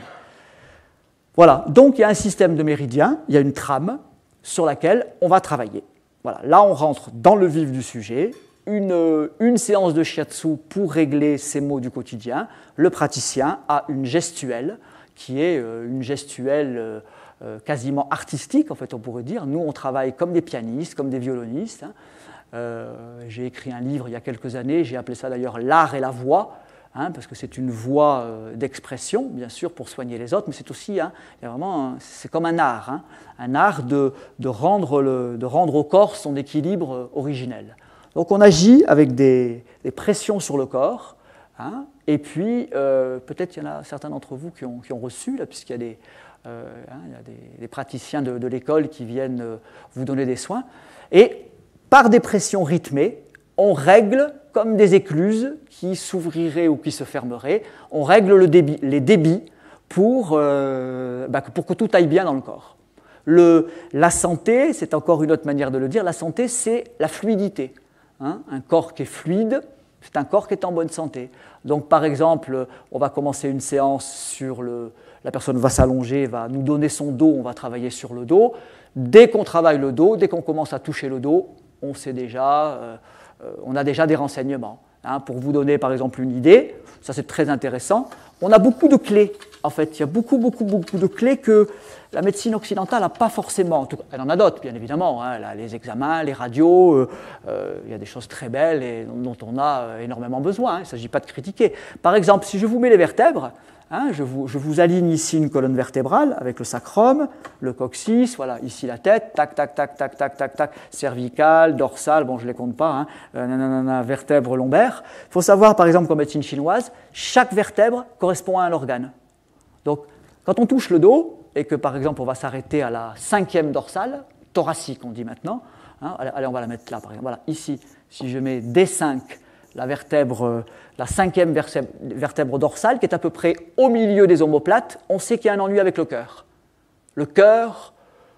Voilà, donc il y a un système de méridiens, il y a une trame sur laquelle on va travailler. Voilà. Là, on rentre dans le vif du sujet. Une, une séance de shiatsu pour régler ces maux du quotidien. Le praticien a une gestuelle qui est une gestuelle quasiment artistique, en fait, on pourrait dire. Nous, on travaille comme des pianistes, comme des violonistes. Euh, j'ai écrit un livre il y a quelques années, j'ai appelé ça d'ailleurs l'art et la voix, hein, parce que c'est une voie d'expression, bien sûr, pour soigner les autres, mais c'est aussi, hein, il y a vraiment, c'est comme un art, hein, un art de, de, rendre le, de rendre au corps son équilibre originel. Donc on agit avec des, des pressions sur le corps, hein, et puis euh, peut-être il y en a certains d'entre vous qui ont, qui ont reçu, là, puisqu'il y a des, euh, hein, il y a des, des praticiens de, de l'école qui viennent euh, vous donner des soins, et par des pressions rythmées, on règle, comme des écluses qui s'ouvriraient ou qui se fermeraient, on règle le débit, les débits pour, euh, bah, pour que tout aille bien dans le corps. Le, la santé, c'est encore une autre manière de le dire, la santé, c'est la fluidité. Hein, un corps qui est fluide, c'est un corps qui est en bonne santé. Donc, par exemple, on va commencer une séance sur le... La personne va s'allonger, va nous donner son dos, on va travailler sur le dos. Dès qu'on travaille le dos, dès qu'on commence à toucher le dos, on sait déjà, euh, on a déjà des renseignements. Hein, pour vous donner, par exemple, une idée, ça c'est très intéressant, on a beaucoup de clés. En fait, il y a beaucoup, beaucoup, beaucoup de clés que la médecine occidentale n'a pas forcément. En tout cas, elle en a d'autres, bien évidemment. Hein, là, les examens, les radios, euh, euh, il y a des choses très belles et dont on a énormément besoin. Hein, il ne s'agit pas de critiquer. Par exemple, si je vous mets les vertèbres, hein, je, vous, je vous aligne ici une colonne vertébrale avec le sacrum, le coccyx, voilà, ici la tête, tac, tac, tac, tac, tac, tac, tac, cervicale, dorsale, bon, je ne les compte pas, hein, euh, nanana, vertèbre lombaire. Il faut savoir, par exemple, qu'en médecine chinoise, chaque vertèbre correspond à un organe. Donc, quand on touche le dos, et que par exemple on va s'arrêter à la cinquième dorsale, thoracique on dit maintenant, hein, allez, allez on va la mettre là par exemple, voilà, ici, si je mets D cinq, la vertèbre, la cinquième vertèbre dorsale, qui est à peu près au milieu des omoplates, on sait qu'il y a un ennui avec le cœur. Le cœur,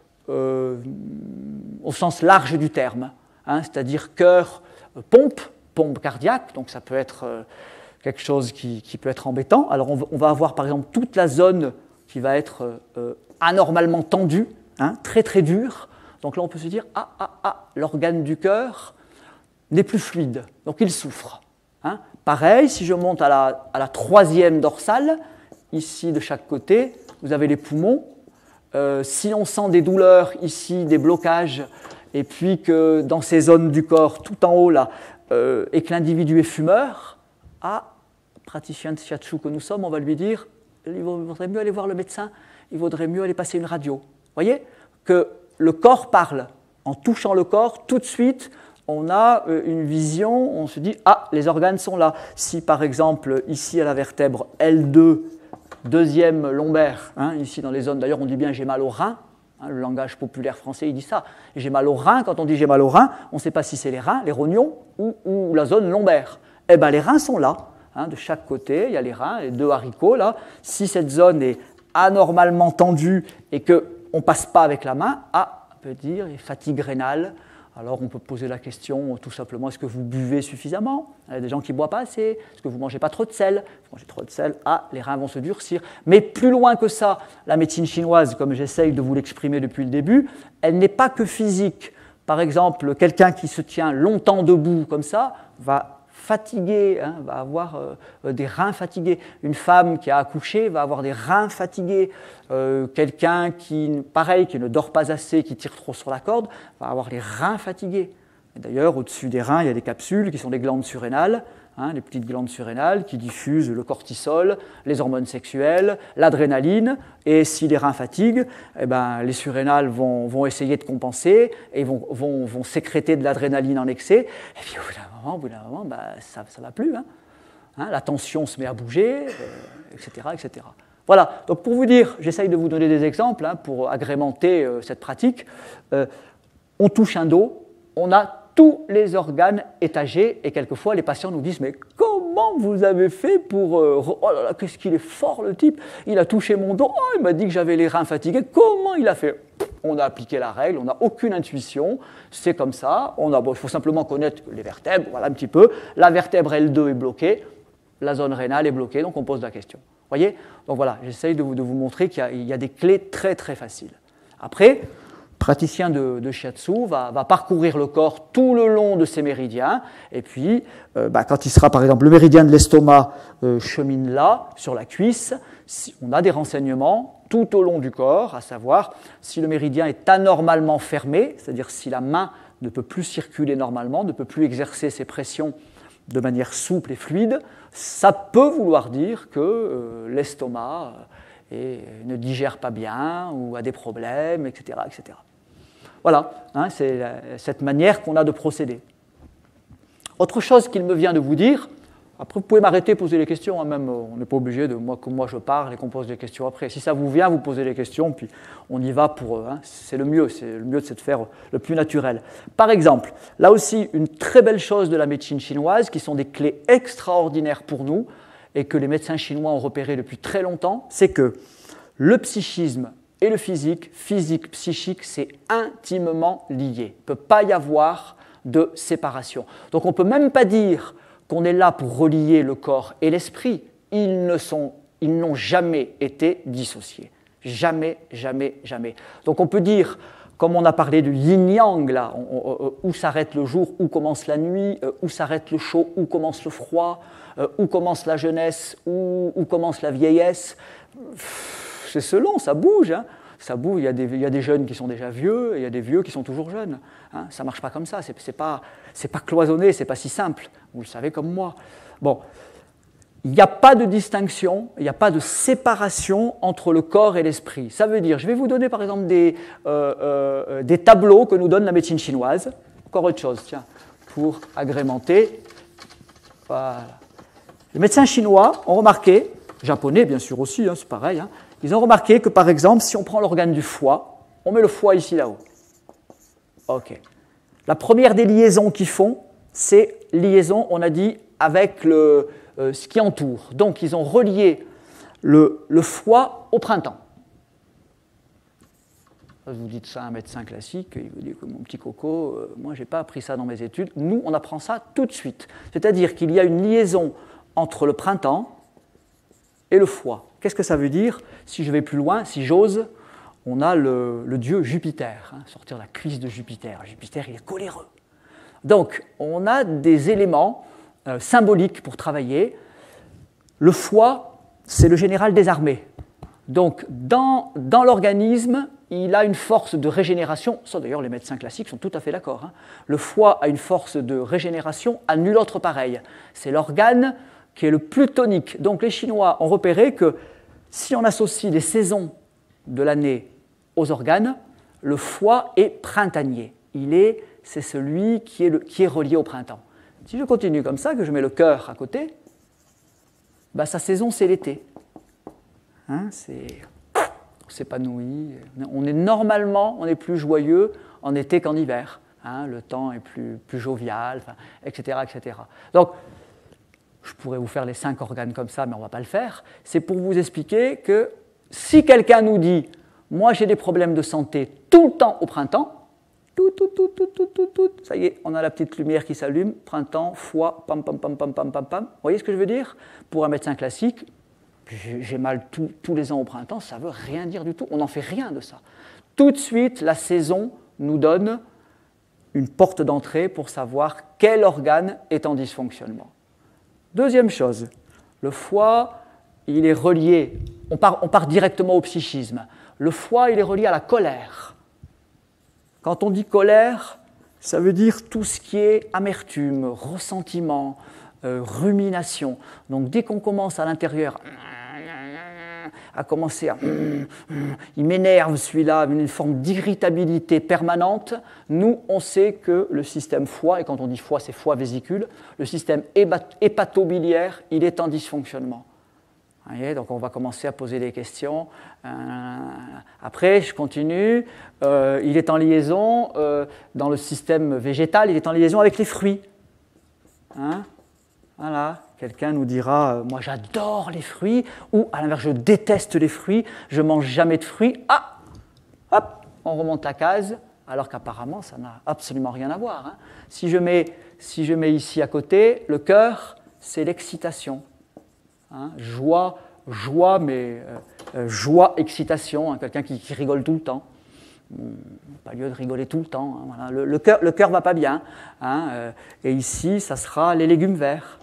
euh, au sens large du terme, hein, c'est-à-dire cœur, euh, pompe, pompe cardiaque, donc ça peut être euh, quelque chose qui, qui peut être embêtant. Alors on, on va avoir par exemple toute la zone qui va être euh, anormalement tendue, hein, très très dure. Donc là on peut se dire, ah, ah, ah, l'organe du cœur n'est plus fluide, donc il souffre. Hein. Pareil, si je monte à la, à la troisième dorsale, ici de chaque côté, vous avez les poumons. Euh, si on sent des douleurs ici, des blocages, et puis que dans ces zones du corps, tout en haut là, euh, et que l'individu est fumeur, ah, praticien de shiatsu que nous sommes, on va lui dire, il vaudrait mieux aller voir le médecin, il vaudrait mieux aller passer une radio. Vous voyez que le corps parle. En touchant le corps, tout de suite, on a une vision, on se dit, ah, les organes sont là. Si par exemple, ici à la vertèbre L deux, deuxième lombaire, hein, ici dans les zones, d'ailleurs on dit bien j'ai mal au rein, hein, le langage populaire français il dit ça, j'ai mal au rein, quand on dit j'ai mal au rein, on ne sait pas si c'est les reins, les rognons ou, ou la zone lombaire. Eh bien les reins sont là. Hein, de chaque côté, il y a les reins, les deux haricots là. Si cette zone est anormalement tendue et qu'on ne passe pas avec la main, ah, on peut dire fatigue rénale, Alors on peut poser la question tout simplement, est-ce que vous buvez suffisamment? Il y a des gens qui ne boivent pas assez. Est-ce que vous ne mangez pas trop de sel? Si vous mangez trop de sel, ah, les reins vont se durcir. Mais plus loin que ça, la médecine chinoise, comme j'essaye de vous l'exprimer depuis le début, elle n'est pas que physique. Par exemple, quelqu'un qui se tient longtemps debout comme ça va fatigué, hein, va avoir euh, des reins fatigués. Une femme qui a accouché va avoir des reins fatigués. Euh, quelqu'un qui, pareil, qui ne dort pas assez, qui tire trop sur la corde, va avoir les reins fatigués. Et d'ailleurs, au-dessus des reins, il y a des capsules qui sont des glandes surrénales, hein, les petites glandes surrénales qui diffusent le cortisol, les hormones sexuelles, l'adrénaline. Et si les reins fatiguent, eh ben, les surrénales vont, vont essayer de compenser et vont, vont, vont sécréter de l'adrénaline en excès. Et puis au bout d'un moment, au bout d'un moment bah, ça ne va plus. Hein. Hein, la tension se met à bouger, euh, et cetera, et cetera. Voilà, donc pour vous dire, j'essaye de vous donner des exemples hein, pour agrémenter euh, cette pratique. Euh, on touche un dos, on a tous les organes étagés et quelquefois les patients nous disent « mais comment vous avez fait pour... Euh, oh là là, qu'est-ce qu'il est fort le type, il a touché mon dos, oh, il m'a dit que j'avais les reins fatigués, comment il a fait ?» On a appliqué la règle, on n'a aucune intuition, c'est comme ça, on a, bon, il faut simplement connaître les vertèbres, voilà un petit peu, la vertèbre L deux est bloquée, la zone rénale est bloquée, donc on pose la question. Vous voyez? Donc voilà, j'essaye de vous, de vous montrer qu'il y a, il y a des clés très très faciles. Après, praticien de, de shiatsu va, va parcourir le corps tout le long de ses méridiens, et puis euh, bah, quand il sera par exemple le méridien de l'estomac euh, chemine là, sur la cuisse, si on a des renseignements tout au long du corps, à savoir si le méridien est anormalement fermé, c'est-à-dire si la main ne peut plus circuler normalement, ne peut plus exercer ses pressions de manière souple et fluide, ça peut vouloir dire que euh, l'estomac euh, ne digère pas bien ou a des problèmes, et cetera, et cetera. Voilà, hein, c'est la, cette manière qu'on a de procéder. Autre chose qu'il me vient de vous dire, après vous pouvez m'arrêter, poser les questions, hein, même on n'est pas obligé de moi que moi je parle et qu'on pose des questions après. Si ça vous vient, vous posez les questions, puis on y va pour eux. Hein, c'est le mieux, c'est le mieux c'est de faire le plus naturel. Par exemple, là aussi une très belle chose de la médecine chinoise, qui sont des clés extraordinaires pour nous et que les médecins chinois ont repéré depuis très longtemps, c'est que le psychisme et le physique, physique, psychique, c'est intimement lié. Il ne peut pas y avoir de séparation. Donc on ne peut même pas dire qu'on est là pour relier le corps et l'esprit. Ils ne sont, ils n'ont jamais été dissociés. Jamais, jamais, jamais. Donc on peut dire, comme on a parlé du yin-yang, là, on, on, où s'arrête le jour, où commence la nuit, où s'arrête le chaud, où commence le froid, où commence la jeunesse, où, où commence la vieillesse. C'est selon, ça bouge. Hein. Ça bouge, il y, a des, il y a des jeunes qui sont déjà vieux, et il y a des vieux qui sont toujours jeunes. Hein. Ça ne marche pas comme ça, ce n'est pas, c'est pas cloisonné, ce n'est pas si simple. Vous le savez comme moi. Bon, il n'y a pas de distinction, il n'y a pas de séparation entre le corps et l'esprit. Ça veut dire, je vais vous donner par exemple des, euh, euh, des tableaux que nous donne la médecine chinoise. Encore autre chose, tiens, pour agrémenter. Voilà. Les médecins chinois ont remarqué, japonais bien sûr aussi, hein, c'est pareil, hein, ils ont remarqué que par exemple, si on prend l'organe du foie, on met le foie ici là-haut. Ok. La première des liaisons qu'ils font, c'est liaison, on a dit, avec le, euh, ce qui entoure. Donc ils ont relié le, le foie au printemps. Vous dites ça à un médecin classique, il vous dit que mon petit coco, euh, moi je n'ai pas appris ça dans mes études. Nous, on apprend ça tout de suite. C'est-à-dire qu'il y a une liaison entre le printemps et le foie. Qu'est-ce que ça veut dire? Si je vais plus loin, si j'ose, on a le, le dieu Jupiter, hein, sortir la cuisse de Jupiter. Jupiter, il est coléreux. Donc, on a des éléments euh, symboliques pour travailler. Le foie, c'est le général des armées. Donc, dans, dans l'organisme, il a une force de régénération. Ça, d'ailleurs, les médecins classiques sont tout à fait d'accord. Hein. Le foie a une force de régénération à nul autre pareil. C'est l'organe qui est le plus tonique. Donc, les Chinois ont repéré que si on associe les saisons de l'année aux organes, le foie est printanier. Il est, c'est celui qui est, le, qui est relié au printemps. Si je continue comme ça, que je mets le cœur à côté, bah, sa saison, c'est l'été. Hein, c'est, on s'épanouit. On est normalement, on est plus joyeux en été qu'en hiver. Hein, le temps est plus, plus jovial, enfin, et cetera, et cetera. Donc, je pourrais vous faire les cinq organes comme ça, mais on ne va pas le faire. C'est pour vous expliquer que si quelqu'un nous dit « moi j'ai des problèmes de santé tout le temps au printemps », Tout, tout, tout, tout, tout, tout, tout. Ça y est, on a la petite lumière qui s'allume. Printemps, foie, pam, pam, pam, pam, pam, pam, pam. Vous voyez ce que je veux dire? Pour un médecin classique, j'ai mal tout, tous les ans au printemps, ça ne veut rien dire du tout. On n'en fait rien de ça. Tout de suite, la saison nous donne une porte d'entrée pour savoir quel organe est en dysfonctionnement. Deuxième chose, le foie, il est relié, on part, on part directement au psychisme. Le foie, il est relié à la colère. Quand on dit colère, ça veut dire tout ce qui est amertume, ressentiment, euh, rumination. Donc dès qu'on commence à l'intérieur à commencer à... il m'énerve celui-là, une forme d'irritabilité permanente, nous, on sait que le système foie, et quand on dit foie, c'est foie-vésicule, le système hépatobiliaire, il est en dysfonctionnement. Vous voyez, donc on va commencer à poser des questions. Euh, après, je continue. Euh, il est en liaison, euh, dans le système végétal, il est en liaison avec les fruits. Hein? Voilà. Quelqu'un nous dira, euh, moi j'adore les fruits, ou à l'inverse, je déteste les fruits, je ne mange jamais de fruits. Ah, hop, on remonte la case, alors qu'apparemment, ça n'a absolument rien à voir. Hein. Si je mets, si je mets ici à côté, le cœur, c'est l'excitation. Hein, joie, joie, mais euh, euh, joie, excitation, hein, quelqu'un qui, qui rigole tout le temps. Hum, pas lieu de rigoler tout le temps. Hein, voilà. Le, le cœur le cœur va pas bien. Hein, euh, et ici, ça sera les légumes verts,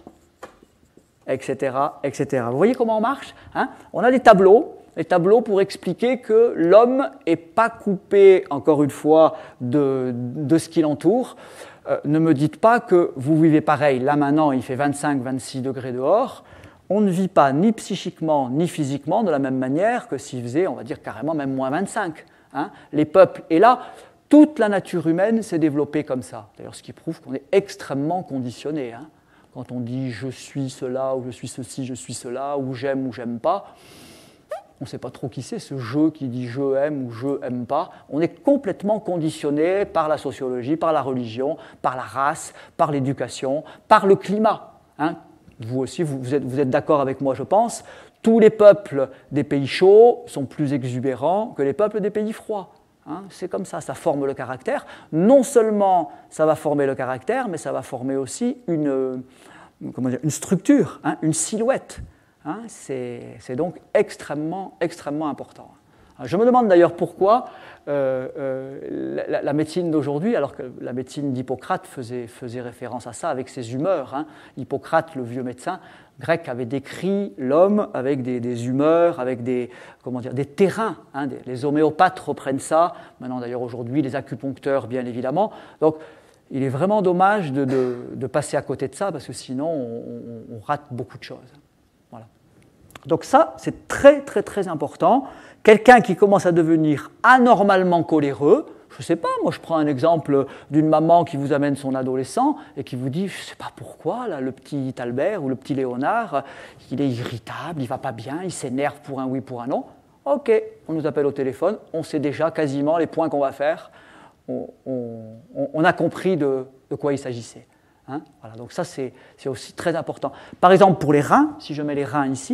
et cetera, et cetera. Vous voyez comment on marche, hein? On a des tableaux, des tableaux pour expliquer que l'homme n'est pas coupé, encore une fois, de, de ce qui l'entoure. Euh, ne me dites pas que vous vivez pareil. Là, maintenant, il fait vingt-cinq vingt-six degrés dehors. On ne vit pas ni psychiquement ni physiquement de la même manière que s'il faisait, on va dire carrément même moins vingt-cinq. Hein. Les peuples, et là, toute la nature humaine s'est développée comme ça. D'ailleurs, ce qui prouve qu'on est extrêmement conditionné. Hein. Quand on dit « je suis cela » ou « je suis ceci, je suis cela » ou « j'aime » ou « j'aime pas », on ne sait pas trop qui c'est, ce « je » qui dit « je aime » ou « je aime pas ». On est complètement conditionné par la sociologie, par la religion, par la race, par l'éducation, par le climat. Hein. Vous aussi, vous, vous êtes, vous êtes d'accord avec moi, je pense. Tous les peuples des pays chauds sont plus exubérants que les peuples des pays froids. Hein, c'est comme ça, ça forme le caractère. Non seulement ça va former le caractère, mais ça va former aussi une, comment dire, une structure, hein, une silhouette. Hein, c'est, c'est donc extrêmement, extrêmement important. Je me demande d'ailleurs pourquoi euh, euh, la, la médecine d'aujourd'hui, alors que la médecine d'Hippocrate faisait, faisait référence à ça avec ses humeurs. Hein. Hippocrate, le vieux médecin grec, avait décrit l'homme avec des, des humeurs, avec des, comment dire, des terrains. Hein. Des, les homéopathes reprennent ça. Maintenant d'ailleurs aujourd'hui, les acupuncteurs, bien évidemment. Donc il est vraiment dommage de, de, de passer à côté de ça parce que sinon on, on, on rate beaucoup de choses. Voilà. Donc ça, c'est très très très important. Quelqu'un qui commence à devenir anormalement coléreux, je ne sais pas, moi je prends un exemple d'une maman qui vous amène son adolescent et qui vous dit, je ne sais pas pourquoi, là, le petit Albert ou le petit Léonard, il est irritable, il ne va pas bien, il s'énerve pour un oui, pour un non. Ok, on nous appelle au téléphone, on sait déjà quasiment les points qu'on va faire, on, on, on a compris de, de quoi il s'agissait. Hein, voilà, donc ça c'est, c'est aussi très important. Par exemple pour les reins, si je mets les reins ici,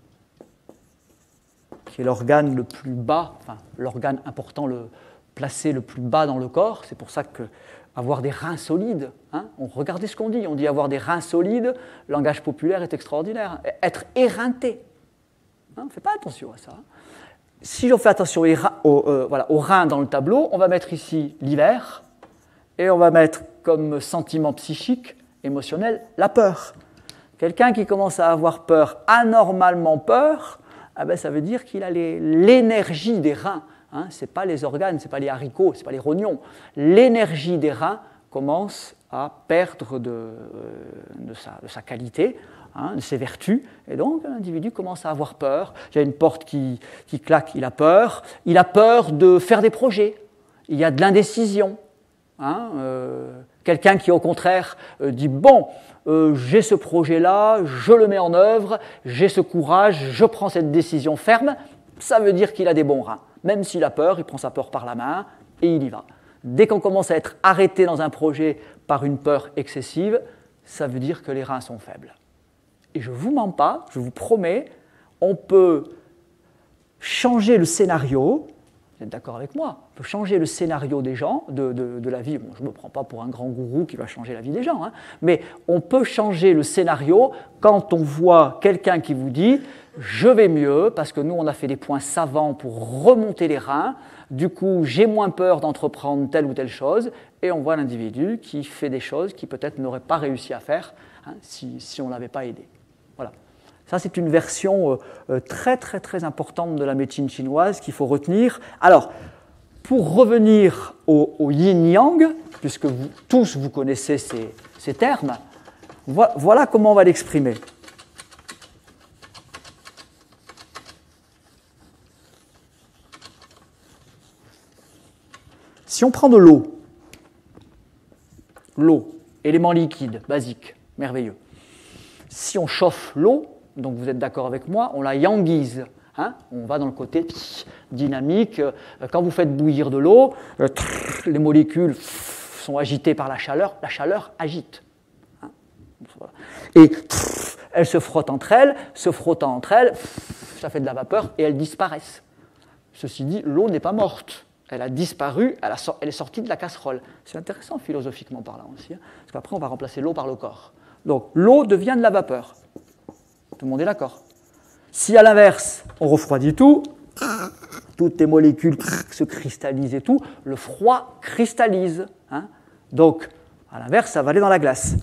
qui est l'organe le plus bas, enfin l'organe important, le, placé le plus bas dans le corps. C'est pour ça qu'avoir des reins solides, hein, on, regardez ce qu'on dit, on dit avoir des reins solides, le langage populaire est extraordinaire. Être éreinté, hein, on ne fait pas attention à ça. Hein. Si on fait attention aux reins, aux, euh, voilà, aux reins dans le tableau, on va mettre ici l'hiver, et on va mettre comme sentiment psychique, émotionnel, la peur. Quelqu'un qui commence à avoir peur, anormalement peur, ah ben, ça veut dire qu'il a les, l'énergie des reins. Hein, ce n'est pas les organes, ce n'est pas les haricots, ce n'est pas les rognons. L'énergie des reins commence à perdre de, de, sa, de sa qualité, hein, de ses vertus. Et donc, l'individu commence à avoir peur. Il y a une porte qui, qui claque, il a peur. Il a peur de faire des projets. Il y a de l'indécision. Hein, euh, quelqu'un qui, au contraire, euh, dit « bon, euh, j'ai ce projet-là, je le mets en œuvre, j'ai ce courage, je prends cette décision ferme », ça veut dire qu'il a des bons reins. Même s'il a peur, il prend sa peur par la main et il y va. Dès qu'on commence à être arrêté dans un projet par une peur excessive, ça veut dire que les reins sont faibles. Et je ne vous mens pas, je vous promets, on peut changer le scénario Vous êtes d'accord avec moi? On peut changer le scénario des gens, de, de, de la vie. Bon, je ne me prends pas pour un grand gourou qui va changer la vie des gens, hein, mais on peut changer le scénario quand on voit quelqu'un qui vous dit « je vais mieux » parce que nous, on a fait des points savants pour remonter les reins, du coup, j'ai moins peur d'entreprendre telle ou telle chose, et on voit l'individu qui fait des choses qu'il peut-être n'aurait pas réussi à faire hein, si, si on ne l'avait pas aidé. Voilà. Ça, c'est une version euh, très, très, très importante de la médecine chinoise qu'il faut retenir. Alors, pour revenir au, au yin-yang, puisque vous, tous vous connaissez ces, ces termes, voilà, voilà comment on va l'exprimer. Si on prend de l'eau, l'eau, élément liquide, basique, merveilleux. Si on chauffe l'eau, donc vous êtes d'accord avec moi, on la yangise. Hein, on va dans le côté dynamique. Quand vous faites bouillir de l'eau, les molécules sont agitées par la chaleur, la chaleur agite. Hein, et elles se frottent entre elles, se frottant entre elles, ça fait de la vapeur et elles disparaissent. Ceci dit, l'eau n'est pas morte. Elle a disparu, elle, a so- elle est sortie de la casserole. C'est intéressant philosophiquement parlant aussi, hein, parce qu'après on va remplacer l'eau par le corps. Donc l'eau devient de la vapeur. Tout le monde est d'accord? Si à l'inverse, on refroidit tout, toutes les molécules se cristallisent et tout, le froid cristallise. Hein. Donc, à l'inverse, ça va aller dans la glace.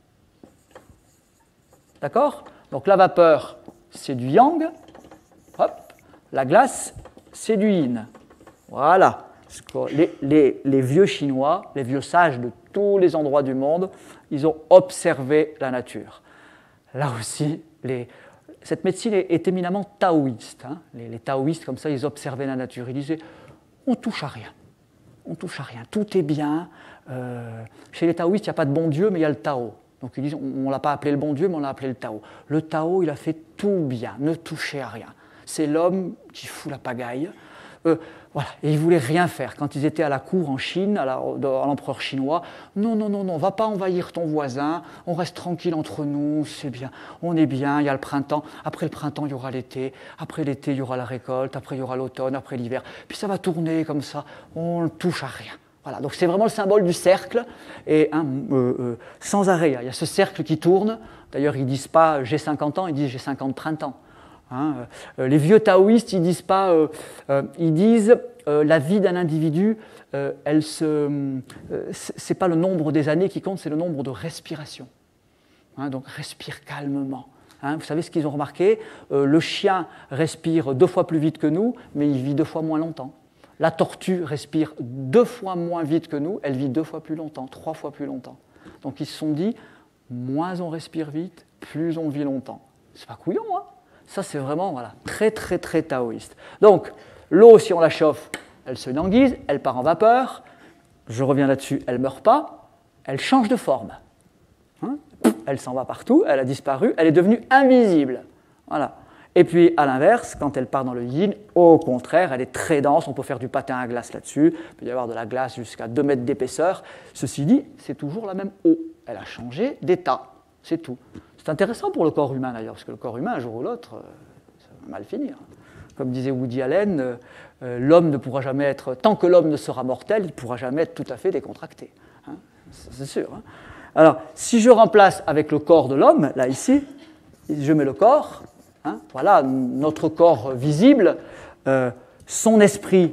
D'accord? Donc la vapeur, c'est du yang. Hop. La glace, c'est du yin. Voilà. Les, les, les vieux Chinois, les vieux sages de tous les endroits du monde, ils ont observé la nature. Là aussi, les, cette médecine est, est éminemment taoïste. Hein. Les, les taoïstes, comme ça, ils observaient la nature. Ils disaient, on ne touche à rien. On ne touche à rien. Tout est bien. Euh, chez les taoïstes, il n'y a pas de bon Dieu, mais il y a le Tao. Donc ils disent, on ne l'a pas appelé le bon Dieu, mais on l'a appelé le Tao. Le Tao, il a fait tout bien. Ne touchez à rien. C'est l'homme qui fout la pagaille. Euh, voilà. Et ils ne voulaient rien faire. Quand ils étaient à la cour en Chine, à, la, à l'empereur chinois, non, non, non, non, on ne va pas envahir ton voisin, on reste tranquille entre nous, c'est bien, on est bien, il y a le printemps, après le printemps, il y aura l'été, après l'été, il y aura la récolte, après, il y aura l'automne, après l'hiver, puis ça va tourner comme ça, on ne touche à rien. Voilà. Donc c'est vraiment le symbole du cercle, et hein, euh, euh, sans arrêt, il y a ce cercle qui tourne, d'ailleurs ils ne disent pas j'ai cinquante ans, ils disent j'ai cinquante printemps. Hein, euh, les vieux taoïstes, ils disent pas, euh, euh, ils disent euh, la vie d'un individu, euh, elle se, euh, c'est pas le nombre des années qui compte, c'est le nombre de respirations. Hein, donc respire calmement. Hein, vous savez ce qu'ils ont remarqué, euh, le chien respire deux fois plus vite que nous, mais il vit deux fois moins longtemps. La tortue respire deux fois moins vite que nous, elle vit deux fois plus longtemps, trois fois plus longtemps. Donc ils se sont dit, moins on respire vite, plus on vit longtemps. C'est pas couillon, hein? Ça, c'est vraiment voilà, très, très, très taoïste. Donc, l'eau, si on la chauffe, elle se yanguise, elle part en vapeur. Je reviens là-dessus, elle ne meurt pas, elle change de forme. Hein, elle s'en va partout, elle a disparu, elle est devenue invisible. Voilà. Et puis, à l'inverse, quand elle part dans le yin, au contraire, elle est très dense, on peut faire du patin à glace là-dessus, il peut y avoir de la glace jusqu'à deux mètres d'épaisseur. Ceci dit, c'est toujours la même eau. Elle a changé d'état, c'est tout. C'est intéressant pour le corps humain d'ailleurs, parce que le corps humain, un jour ou l'autre, ça va mal finir. Comme disait Woody Allen, euh, l'homme ne pourra jamais être, tant que l'homme ne sera mortel, il ne pourra jamais être tout à fait décontracté. Hein, c'est sûr. Hein. Alors, si je remplace avec le corps de l'homme, là ici, je mets le corps, hein, voilà, notre corps visible, euh, son esprit,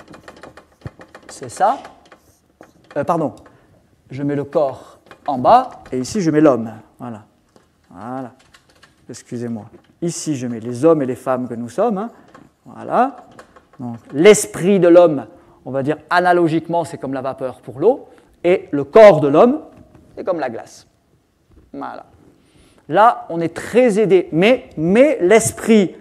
c'est ça. Euh, pardon, je mets le corps en bas, et ici je mets l'homme. Voilà. Voilà, excusez-moi. Ici, je mets les hommes et les femmes que nous sommes. Hein. Voilà. Donc, l'esprit de l'homme, on va dire analogiquement, c'est comme la vapeur pour l'eau. Et le corps de l'homme, c'est comme la glace. Voilà. Là, on est très aidé. Mais, mais l'esprit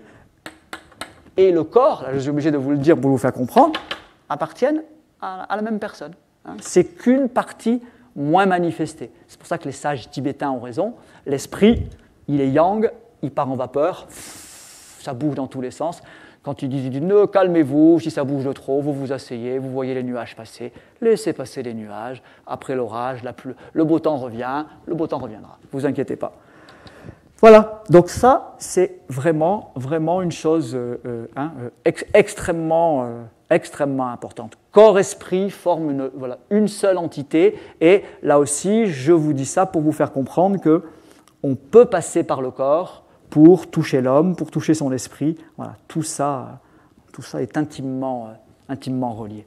et le corps, là, je suis obligé de vous le dire pour vous faire comprendre, appartiennent à, à la même personne. Hein. C'est qu'une partie moins manifesté. C'est pour ça que les sages tibétains ont raison. L'esprit, il est yang, il part en vapeur, ça bouge dans tous les sens. Quand ils disent, ils disent ne calmez-vous, si ça bouge de trop, vous vous asseyez, vous voyez les nuages passer, laissez passer les nuages, après l'orage, la pluie, le beau temps revient, le beau temps reviendra, ne vous inquiétez pas. Voilà, donc ça, c'est vraiment, vraiment une chose euh, euh, hein, euh, ex- extrêmement euh, extrêmement importante. Corps-esprit forment une, voilà, une seule entité, et là aussi, je vous dis ça pour vous faire comprendre qu'on peut passer par le corps pour toucher l'homme, pour toucher son esprit. Voilà, tout ça, tout ça est intimement, intimement relié.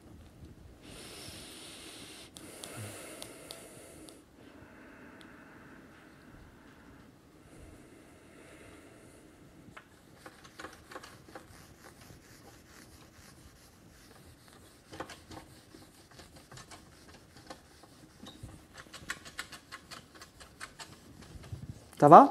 Ça va ?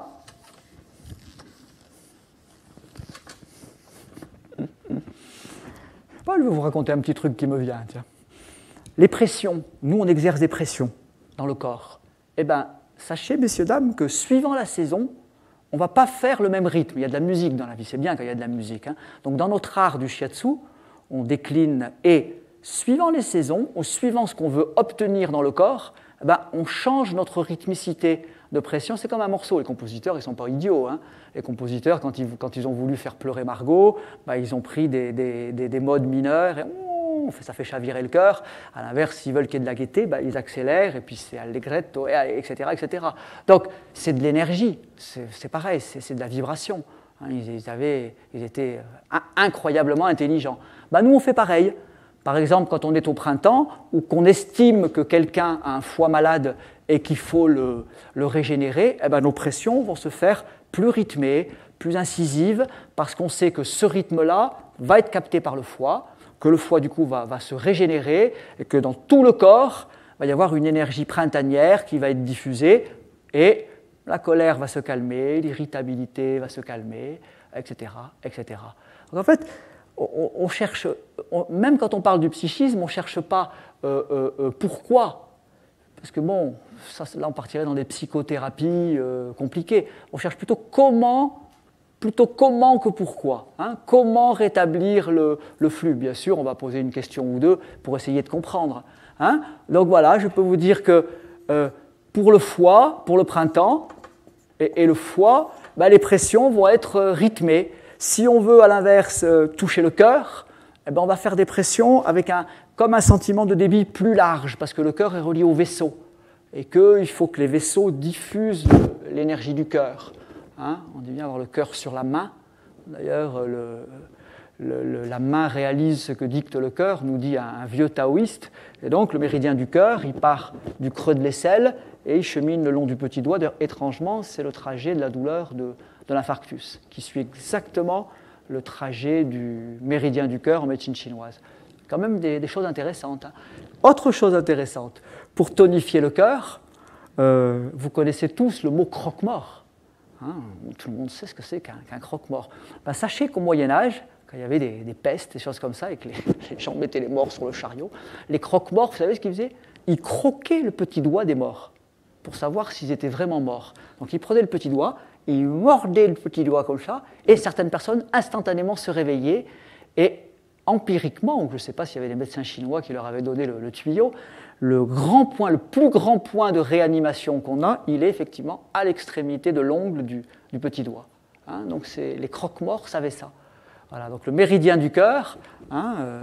Je vais vous raconter un petit truc qui me vient. Tiens. Les pressions, nous on exerce des pressions dans le corps. Eh bien, sachez, messieurs, dames, que suivant la saison, on ne va pas faire le même rythme. Il y a de la musique dans la vie, c'est bien qu'il y a de la musique. Hein. Donc dans notre art du shiatsu, on décline et suivant les saisons, ou suivant ce qu'on veut obtenir dans le corps, eh bien, on change notre rythmicité de pression. C'est comme un morceau. Les compositeurs, ils ne sont pas idiots. Hein. Les compositeurs, quand ils, quand ils ont voulu faire pleurer Margot, bah, ils ont pris des, des, des, des modes mineurs et oh, ça fait chavirer le cœur. À l'inverse, s'ils veulent qu'il y ait de la gaieté, bah, ils accélèrent et puis c'est allegretto, et cetera, et cetera. Donc, c'est de l'énergie. C'est, c'est pareil, c'est, c'est de la vibration. Hein, ils, ils, avaient, ils étaient incroyablement intelligents. Bah, nous, on fait pareil. Par exemple, quand on est au printemps ou qu'on estime que quelqu'un a un foie malade et qu'il faut le, le régénérer, eh ben, nos pressions vont se faire plus rythmées, plus incisives, parce qu'on sait que ce rythme-là va être capté par le foie, que le foie, du coup, va, va se régénérer, et que dans tout le corps, il va y avoir une énergie printanière qui va être diffusée, et la colère va se calmer, l'irritabilité va se calmer, et cetera, et cetera. Donc, en fait, on, on cherche, on, même quand on parle du psychisme, on ne cherche pas euh, euh, euh, pourquoi. Parce que bon, ça, là on partirait dans des psychothérapies euh, compliquées. On cherche plutôt comment, plutôt comment que pourquoi. Hein, comment rétablir le, le flux. Bien sûr, on va poser une question ou deux pour essayer de comprendre. Hein. Donc voilà, je peux vous dire que euh, pour le foie, pour le printemps, et, et le foie, bah, les pressions vont être rythmées. Si on veut à l'inverse euh, toucher le cœur, eh ben, on va faire des pressions avec un, comme un sentiment de débit plus large, parce que le cœur est relié au vaisseau, et qu'il faut que les vaisseaux diffusent l'énergie du cœur. Hein, on dit bien avoir le cœur sur la main. D'ailleurs, le, le, le, la main réalise ce que dicte le cœur, nous dit un, un vieux taoïste. Et donc, le méridien du cœur, il part du creux de l'aisselle et il chemine le long du petit doigt. D'ailleurs, étrangement, c'est le trajet de la douleur de, de l'infarctus, qui suit exactement le trajet du méridien du cœur en médecine chinoise. Quand même des, des choses intéressantes. Hein. Autre chose intéressante, pour tonifier le cœur, euh, vous connaissez tous le mot croque-mort. Hein, tout le monde sait ce que c'est qu'un, qu'un croque-mort. Ben, sachez qu'au Moyen-Âge, quand il y avait des, des pestes, des choses comme ça, et que les, les gens mettaient les morts sur le chariot, les croque-morts, vous savez ce qu'ils faisaient ? Ils croquaient le petit doigt des morts pour savoir s'ils étaient vraiment morts. Donc ils prenaient le petit doigt, ils mordaient le petit doigt comme ça, et certaines personnes instantanément se réveillaient, et empiriquement, ou je ne sais pas s'il y avait des médecins chinois qui leur avaient donné le, le tuyau, le grand point, le plus grand point de réanimation qu'on a, il est effectivement à l'extrémité de l'ongle du, du petit doigt. Hein, donc c'est, les croque-morts savaient ça. Voilà, donc le méridien du cœur, hein, euh,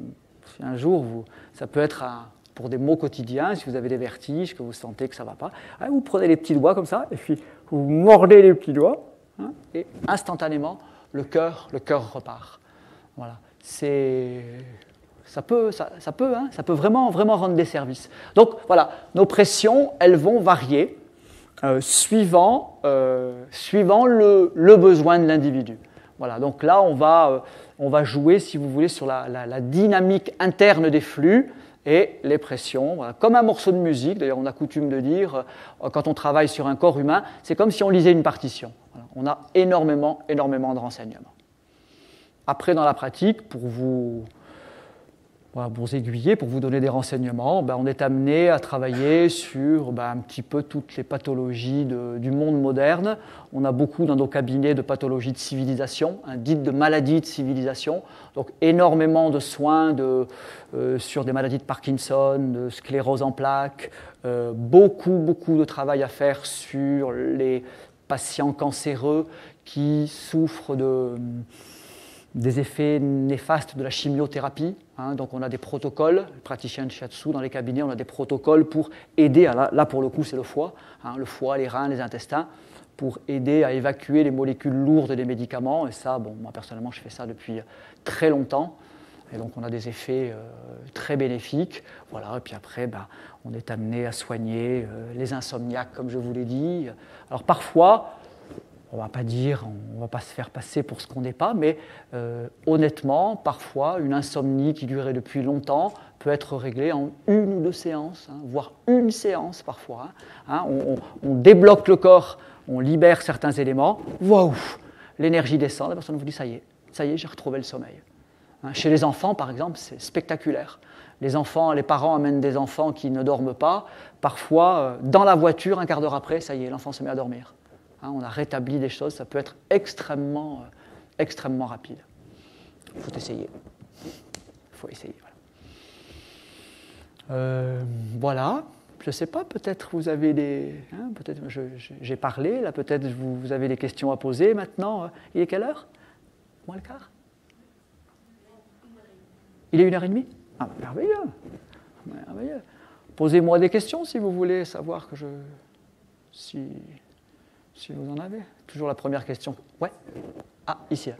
si un jour, vous, ça peut être un, pour des maux quotidiens, si vous avez des vertiges, que vous sentez que ça ne va pas, hein, vous prenez les petits doigts comme ça, et puis vous mordez les petits doigts, hein, et instantanément, le cœur, le cœur repart. Voilà. C'est, ça peut, ça, ça peut, hein, ça peut vraiment, vraiment rendre des services. Donc voilà, nos pressions, elles vont varier euh, suivant, euh, suivant le, le besoin de l'individu. Voilà, donc là, on va, euh, on va jouer, si vous voulez, sur la, la, la dynamique interne des flux et les pressions. Voilà. Comme un morceau de musique, d'ailleurs, on a coutume de dire, euh, quand on travaille sur un corps humain, c'est comme si on lisait une partition. Voilà. On a énormément, énormément de renseignements. Après, dans la pratique, pour vous, voilà, pour vous aiguiller, pour vous donner des renseignements, ben, on est amené à travailler sur ben, un petit peu toutes les pathologies de, du monde moderne. On a beaucoup dans nos cabinets de pathologies de civilisation, hein, dites de maladies de civilisation, donc énormément de soins de, euh, sur des maladies de Parkinson, de sclérose en plaques, euh, beaucoup, beaucoup de travail à faire sur les patients cancéreux qui souffrent de... des effets néfastes de la chimiothérapie. Hein, donc on a des protocoles, les praticiens de shiatsu dans les cabinets, on a des protocoles pour aider, à là, là pour le coup c'est le foie, hein, le foie, les reins, les intestins, pour aider à évacuer les molécules lourdes des médicaments. Et ça, bon, moi personnellement je fais ça depuis très longtemps. Et donc on a des effets euh, très bénéfiques. Voilà, et puis après, ben, on est amené à soigner euh, les insomniaques, comme je vous l'ai dit. Alors parfois, on ne va pas dire, on ne va pas se faire passer pour ce qu'on n'est pas, mais euh, honnêtement, parfois, une insomnie qui durait depuis longtemps peut être réglée en une ou deux séances, hein, voire une séance parfois. Hein, on, on, on débloque le corps, on libère certains éléments, waouh, l'énergie descend, la personne vous dit ça y est, ça y est, j'ai retrouvé le sommeil. Hein, chez les enfants, par exemple, c'est spectaculaire. Les enfants, les parents amènent des enfants qui ne dorment pas. Parfois, euh, dans la voiture, un quart d'heure après, ça y est, l'enfant se met à dormir. Hein, on a rétabli des choses, ça peut être extrêmement, euh, extrêmement rapide. Il faut essayer. Il faut essayer. Voilà. Euh, voilà. Je ne sais pas, peut-être vous avez des... Hein, peut-être je, je, j'ai parlé, là peut-être vous, vous avez des questions à poser maintenant. Il est quelle heure? Moins le quart? Il est une heure et demie? Ah, merveilleux. merveilleux. Posez-moi des questions si vous voulez savoir que je... Si, si vous en avez. Toujours la première question. Ouais. Ah, ici.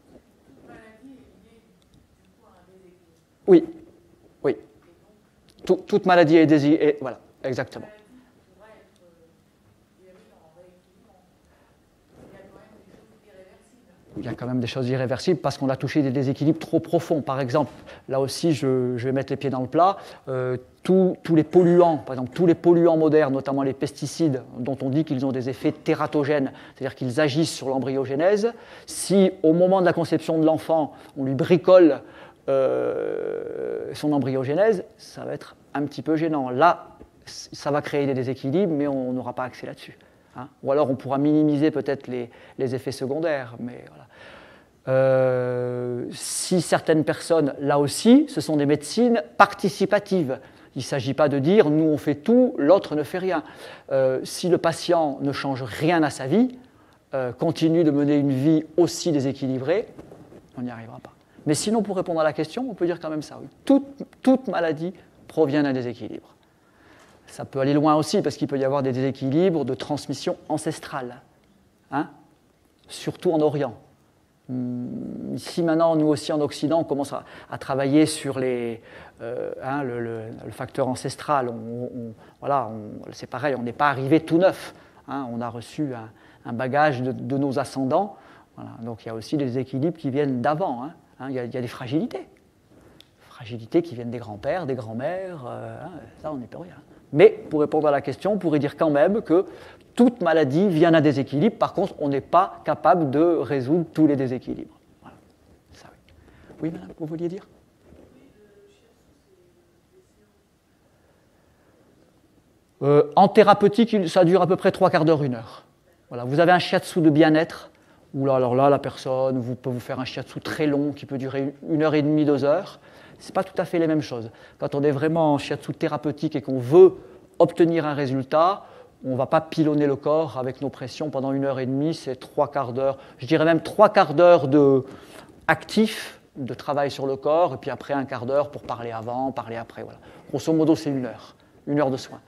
Oui. Oui. Tout, toute maladie est désirée. Voilà, exactement. Il y a quand même des choses irréversibles parce qu'on a touché des déséquilibres trop profonds. Par exemple, là aussi, je, je vais mettre les pieds dans le plat, euh, tous, tous les polluants, par exemple, tous les polluants modernes, notamment les pesticides, dont on dit qu'ils ont des effets tératogènes, c'est-à-dire qu'ils agissent sur l'embryogénèse, si au moment de la conception de l'enfant, on lui bricole euh, son embryogénèse, ça va être un petit peu gênant. Là, ça va créer des déséquilibres, mais on n'aura pas accès là-dessus. Hein, ou alors on pourra minimiser peut-être les, les effets secondaires. Mais voilà. euh, si certaines personnes, là aussi, ce sont des médecines participatives. Il ne s'agit pas de dire nous on fait tout, l'autre ne fait rien. Euh, si le patient ne change rien à sa vie, euh, continue de mener une vie aussi déséquilibrée, on n'y arrivera pas. Mais sinon, pour répondre à la question, on peut dire quand même ça. Oui. Toute, toute maladie provient d'un déséquilibre. Ça peut aller loin aussi, parce qu'il peut y avoir des déséquilibres de transmission ancestrale, hein, surtout en Orient. Ici, maintenant, nous aussi en Occident, on commence à, à travailler sur les, euh, hein, le, le, le facteur ancestral. On, on, voilà, on, c'est pareil, on n'est pas arrivé tout neuf. Hein, on a reçu un, un bagage de, de nos ascendants. Voilà, donc il y a aussi des déséquilibres qui viennent d'avant. Hein, hein, il y a, il y a des fragilités. Fragilités qui viennent des grands-pères, des grands-mères. Euh, hein, ça, on n'y peut rien. Mais pour répondre à la question, on pourrait dire quand même que toute maladie vient d'un déséquilibre. Par contre, on n'est pas capable de résoudre tous les déséquilibres. Voilà. Ça, oui. oui, madame, vous vouliez dire? euh, En thérapeutique, ça dure à peu près trois quarts d'heure, une heure. Voilà. Vous avez un shiatsu de bien-être, où là, alors là, la personne vous, peut vous faire un shiatsu très long qui peut durer une heure et demie, deux heures. Ce n'est pas tout à fait les mêmes choses. Quand on est vraiment en shiatsu thérapeutique et qu'on veut obtenir un résultat, on ne va pas pilonner le corps avec nos pressions pendant une heure et demie, c'est trois quarts d'heure. Je dirais même trois quarts d'heure de actif, de travail sur le corps, et puis après un quart d'heure pour parler avant, parler après. Voilà. Grosso modo, c'est une heure, une heure de soins.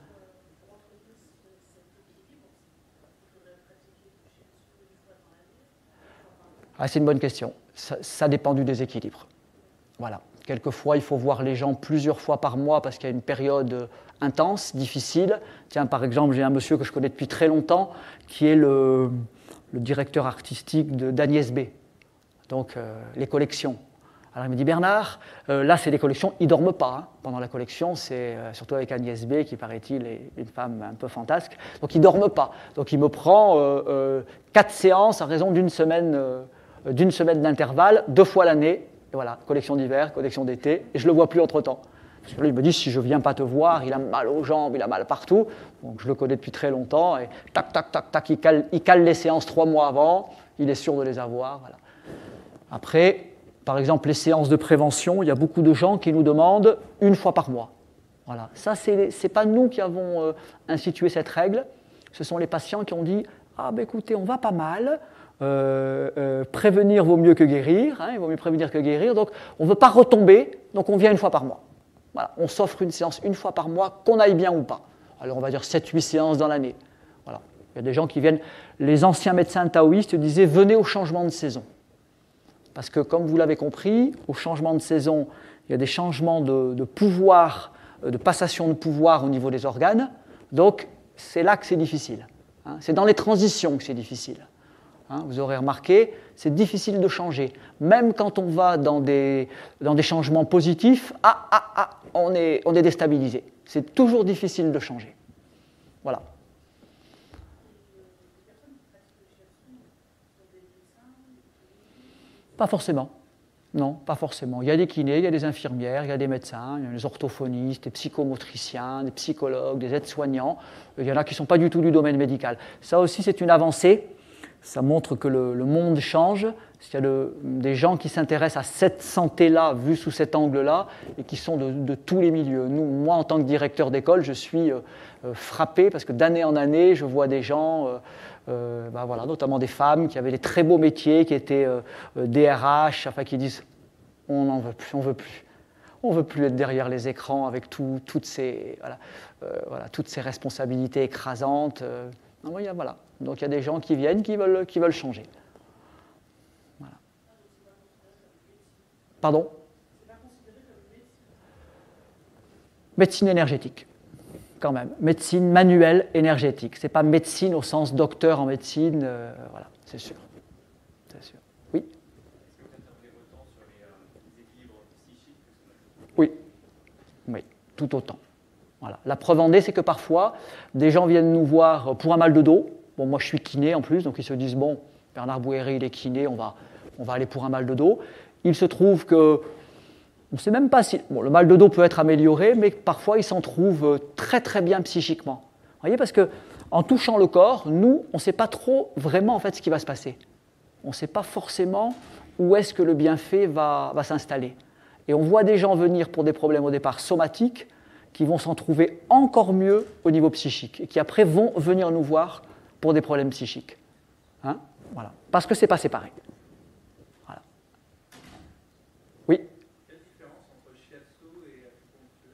Ah, c'est une bonne question. Ça, ça dépend du déséquilibre. Voilà. Quelquefois, il faut voir les gens plusieurs fois par mois parce qu'il y a une période intense, difficile. Tiens, par exemple, j'ai un monsieur que je connais depuis très longtemps qui est le, le directeur artistique de, d'Agnès B. Donc, euh, les collections. Alors, il me dit, Bernard, euh, là, c'est des collections, ils ne dorment pas. Hein. Pendant la collection, c'est euh, surtout avec Agnès B, qui, paraît-il, est une femme un peu fantasque. Donc, ils ne dorment pas. Donc, il me prend euh, euh, quatre séances à raison d'une semaine, euh, d'une semaine d'intervalle, deux fois l'année. Et voilà, collection d'hiver, collection d'été, et je ne le vois plus entre-temps. Parce que là, il me dit, si je ne viens pas te voir, il a mal aux jambes, il a mal partout. Donc je le connais depuis très longtemps, et tac, tac, tac, tac, il cale, il cale les séances trois mois avant, il est sûr de les avoir. Voilà. Après, par exemple, les séances de prévention, il y a beaucoup de gens qui nous demandent une fois par mois. Voilà. Ça, ce n'est pas nous qui avons euh, institué cette règle, ce sont les patients qui ont dit, ah ben écoutez, on va pas mal, euh, euh, prévenir vaut mieux que guérir, hein, il vaut mieux prévenir que guérir, donc on ne veut pas retomber, donc on vient une fois par mois. Voilà, on s'offre une séance une fois par mois, qu'on aille bien ou pas. Alors on va dire sept huit séances dans l'année. Voilà. Il y a des gens qui viennent, les anciens médecins taoïstes disaient « venez au changement de saison ». Parce que comme vous l'avez compris, au changement de saison, il y a des changements de, de pouvoir, de passation de pouvoir au niveau des organes, donc c'est là que c'est difficile. Hein. C'est dans les transitions que c'est difficile. Hein, vous aurez remarqué, c'est difficile de changer. Même quand on va dans des, dans des changements positifs, ah, ah, ah, on est, on est déstabilisé. C'est toujours difficile de changer. Voilà. Pas forcément. Non, pas forcément. Il y a des kinés, il y a des infirmières, il y a des médecins, il y a des orthophonistes, des psychomotriciens, des psychologues, des aides-soignants. Il y en a qui ne sont pas du tout du domaine médical. Ça aussi, c'est une avancée. Ça montre que le, le monde change. Il y a de, des gens qui s'intéressent à cette santé-là, vue sous cet angle-là, et qui sont de, de tous les milieux. Nous, moi, en tant que directeur d'école, je suis euh, euh, frappé parce que d'année en année, je vois des gens, euh, euh, ben voilà, notamment des femmes qui avaient des très beaux métiers, qui étaient euh, D R H, enfin, qui disent « on n'en veut plus, on ne veut plus ». On ne veut plus être derrière les écrans avec tout, toutes, ces, voilà, euh, voilà, toutes ces responsabilités écrasantes. Euh, voilà. Donc il y a des gens qui viennent, qui veulent, qui veulent changer. Voilà. Pardon ? Médecine énergétique, quand même. Médecine manuelle énergétique. Ce n'est pas médecine au sens docteur en médecine, euh, voilà, c'est sûr. C'est sûr. Oui ? Oui, oui, tout autant. Voilà. La preuve en est, c'est que parfois, des gens viennent nous voir pour un mal de dos. Bon, moi, je suis kiné en plus, donc ils se disent, bon, Bernard Bouhéry, il est kiné, on va, on va aller pour un mal de dos. Il se trouve que, on ne sait même pas si... Bon, le mal de dos peut être amélioré, mais parfois, il s'en trouve très, très bien psychiquement. Vous voyez, parce qu'en touchant le corps, nous, on ne sait pas trop vraiment, en fait, ce qui va se passer. On ne sait pas forcément où est-ce que le bienfait va, va s'installer. Et on voit des gens venir pour des problèmes au départ somatiques qui vont s'en trouver encore mieux au niveau psychique et qui après vont venir nous voir pour des problèmes psychiques. Hein, voilà. Parce que ce n'est pas séparé. Voilà. Oui ? Quelle différence entre shiatsu et acupuncture ?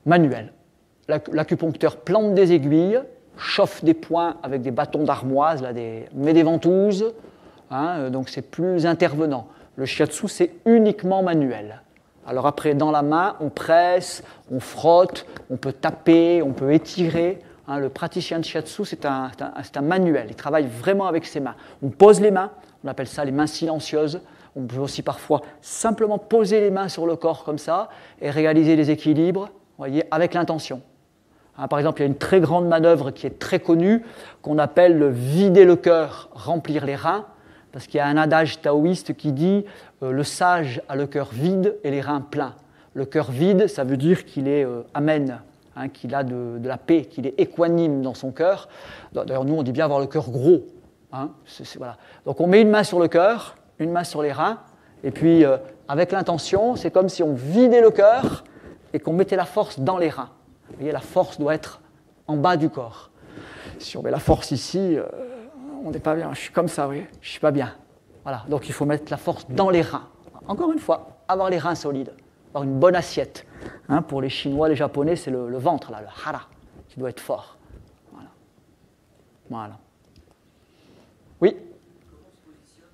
Manuel. L'acupuncteur plante des aiguilles, chauffe des points avec des bâtons d'armoise, là, des, met des ventouses, hein, donc c'est plus intervenant. Le shiatsu, c'est uniquement manuel. Alors après, dans la main, on presse, on frotte, on peut taper, on peut étirer. Hein, le praticien de shiatsu, c'est un, c'est, un, c'est un manuel. Il travaille vraiment avec ses mains. On pose les mains, on appelle ça les mains silencieuses. On peut aussi parfois simplement poser les mains sur le corps comme ça et réaliser des équilibres, voyez, avec l'intention. Hein, par exemple, il y a une très grande manœuvre qui est très connue, qu'on appelle le vider le cœur, remplir les reins. Parce qu'il y a un adage taoïste qui dit euh, « le sage a le cœur vide et les reins pleins ». Le cœur vide, ça veut dire qu'il est euh, amène, hein, qu'il a de, de la paix, qu'il est équanime dans son cœur. D'ailleurs, nous, on dit bien avoir le cœur gros. Hein, c'est, c'est, voilà. Donc, on met une main sur le cœur, une main sur les reins, et puis, euh, avec l'intention, c'est comme si on vidait le cœur et qu'on mettait la force dans les reins. Vous voyez, la force doit être en bas du corps. Si on met la force ici... Euh, on n'est pas bien, je suis comme ça, oui, je ne suis pas bien. Voilà, donc il faut mettre la force dans les reins. Encore une fois, avoir les reins solides, avoir une bonne assiette. Hein, pour les Chinois, les Japonais, c'est le, le ventre, là, le hara, qui doit être fort. Voilà. Voilà. Oui ? Comment se positionne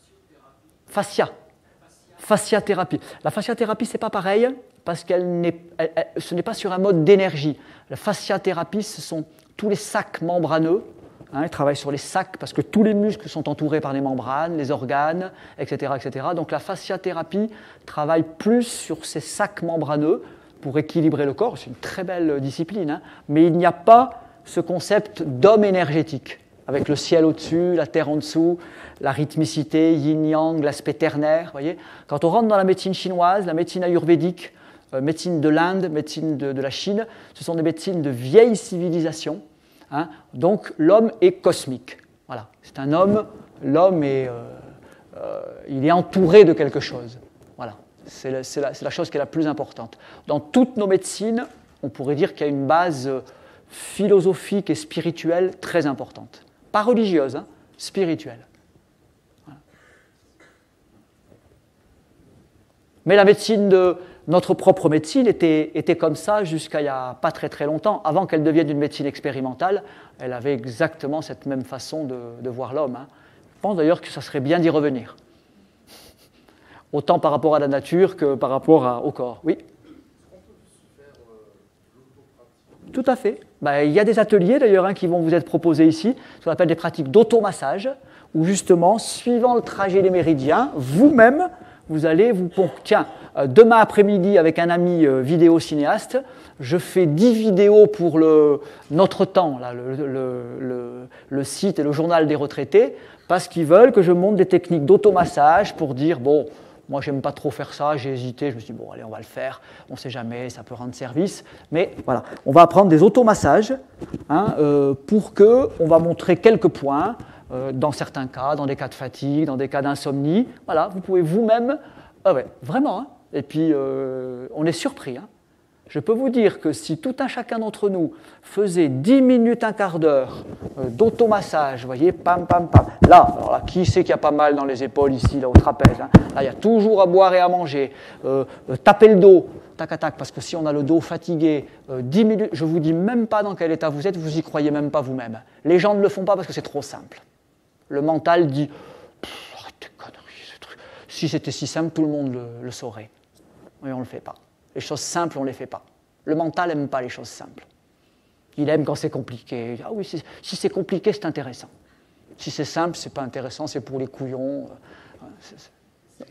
la fasciothérapie ? Fascia. Fasciathérapie. La fasciathérapie, ce n'est pas pareil, parce qu'elle n'est, elle, elle, ce n'est pas sur un mode d'énergie. La fasciathérapie, ce sont tous les sacs membraneux. Hein, il travaille sur les sacs parce que tous les muscles sont entourés par les membranes, les organes, et cetera, et cetera. Donc la fasciathérapie travaille plus sur ces sacs membraneux pour équilibrer le corps. C'est une très belle discipline, hein, mais il n'y a pas ce concept d'homme énergétique, avec le ciel au-dessus, la terre en dessous, la rythmicité, yin-yang, l'aspect ternaire. Voyez, quand on rentre dans la médecine chinoise, la médecine ayurvédique, euh, médecine de l'Inde, médecine de, de la Chine, ce sont des médecines de vieille civilisation. Hein, donc l'homme est cosmique. Voilà, c'est un homme. L'homme est, euh, euh, il est entouré de quelque chose. Voilà, c'est, le, c'est, la, c'est la chose qui est la plus importante. Dans toutes nos médecines, on pourrait dire qu'il y a une base philosophique et spirituelle très importante. Pas religieuse, hein, spirituelle. Mais la médecine de notre propre médecine était, était comme ça jusqu'à il n'y a pas très très longtemps. Avant qu'elle devienne une médecine expérimentale, elle avait exactement cette même façon de, de voir l'homme. Hein. Je pense d'ailleurs que ça serait bien d'y revenir. Autant par rapport à la nature que par rapport à, au corps. Oui. Tout à fait. Ben, il y a des ateliers d'ailleurs hein, qui vont vous être proposés ici, ce qu'on appelle des pratiques d'automassage, où justement, suivant le trajet des méridiens, vous-même, vous allez vous... Bon, tiens, euh, demain après-midi, avec un ami euh, vidéo-cinéaste, je fais dix vidéos pour le, Notre Temps, là, le, le, le, le site et le journal des retraités, parce qu'ils veulent que je montre des techniques d'automassage pour dire, bon, moi, j'aime pas trop faire ça, j'ai hésité, je me suis dit, bon, allez, on va le faire, on ne sait jamais, ça peut rendre service. Mais voilà, on va apprendre des automassages hein, euh, pour qu'on va montrer quelques points, euh, dans certains cas, dans des cas de fatigue, dans des cas d'insomnie. Voilà, vous pouvez vous-même, ah ouais, vraiment, hein, et puis euh, on est surpris. Hein. Je peux vous dire que si tout un chacun d'entre nous faisait dix minutes, un quart d'heure euh, d'automassage, vous voyez, pam, pam, pam. Là, alors là, qui sait qu'il y a pas mal dans les épaules ici, là, au trapèze hein. Là, il y a toujours à boire et à manger. Euh, euh, taper le dos, tac, tac, tac, parce que si on a le dos fatigué, euh, dix minutes, je ne vous dis même pas dans quel état vous êtes, vous n'y croyez même pas vous-même. Les gens ne le font pas parce que c'est trop simple. Le mental dit, arrête tes conneries, ce truc. Si c'était si simple, tout le monde le, le saurait. Mais on ne le fait pas. Les choses simples, on ne les fait pas. Le mental n'aime pas les choses simples. Il aime quand c'est compliqué. Ah oui, c'est, si c'est compliqué, c'est intéressant. Si c'est simple, c'est pas intéressant, c'est pour les couillons. C'est, c'est...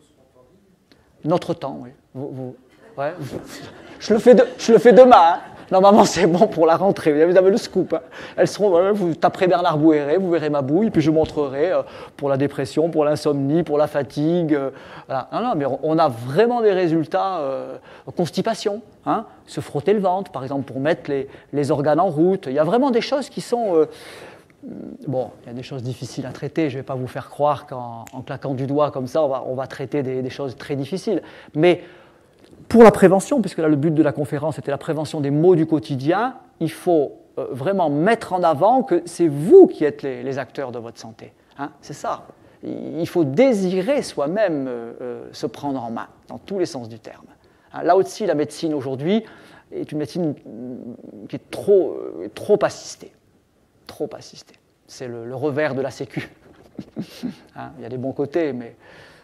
Notre temps, oui. Vous, vous, ouais. je, le fais de, je le fais demain. Hein. Normalement, c'est bon pour la rentrée. Vous avez le scoop. Hein. Elles seront, vous taperez Bernard Bouhéret, vous verrez ma bouille, puis je montrerai euh, pour la dépression, pour l'insomnie, pour la fatigue. Euh, voilà. Non, non, mais on a vraiment des résultats. Euh, constipation, hein, se frotter le ventre, par exemple, pour mettre les, les organes en route. Il y a vraiment des choses qui sont... Euh, bon, il y a des choses difficiles à traiter. Je ne vais pas vous faire croire qu'en en claquant du doigt comme ça, on va, on va traiter des, des choses très difficiles. Mais... pour la prévention, puisque là le but de la conférence était la prévention des maux du quotidien, il faut euh, vraiment mettre en avant que c'est vous qui êtes les, les acteurs de votre santé. Hein, c'est ça. Il faut désirer soi-même euh, euh, se prendre en main, dans tous les sens du terme. Hein, là aussi, la médecine aujourd'hui est une médecine qui est trop, euh, trop assistée. Trop assistée. C'est le, le revers de la sécu. Hein, il y a des bons côtés, mais...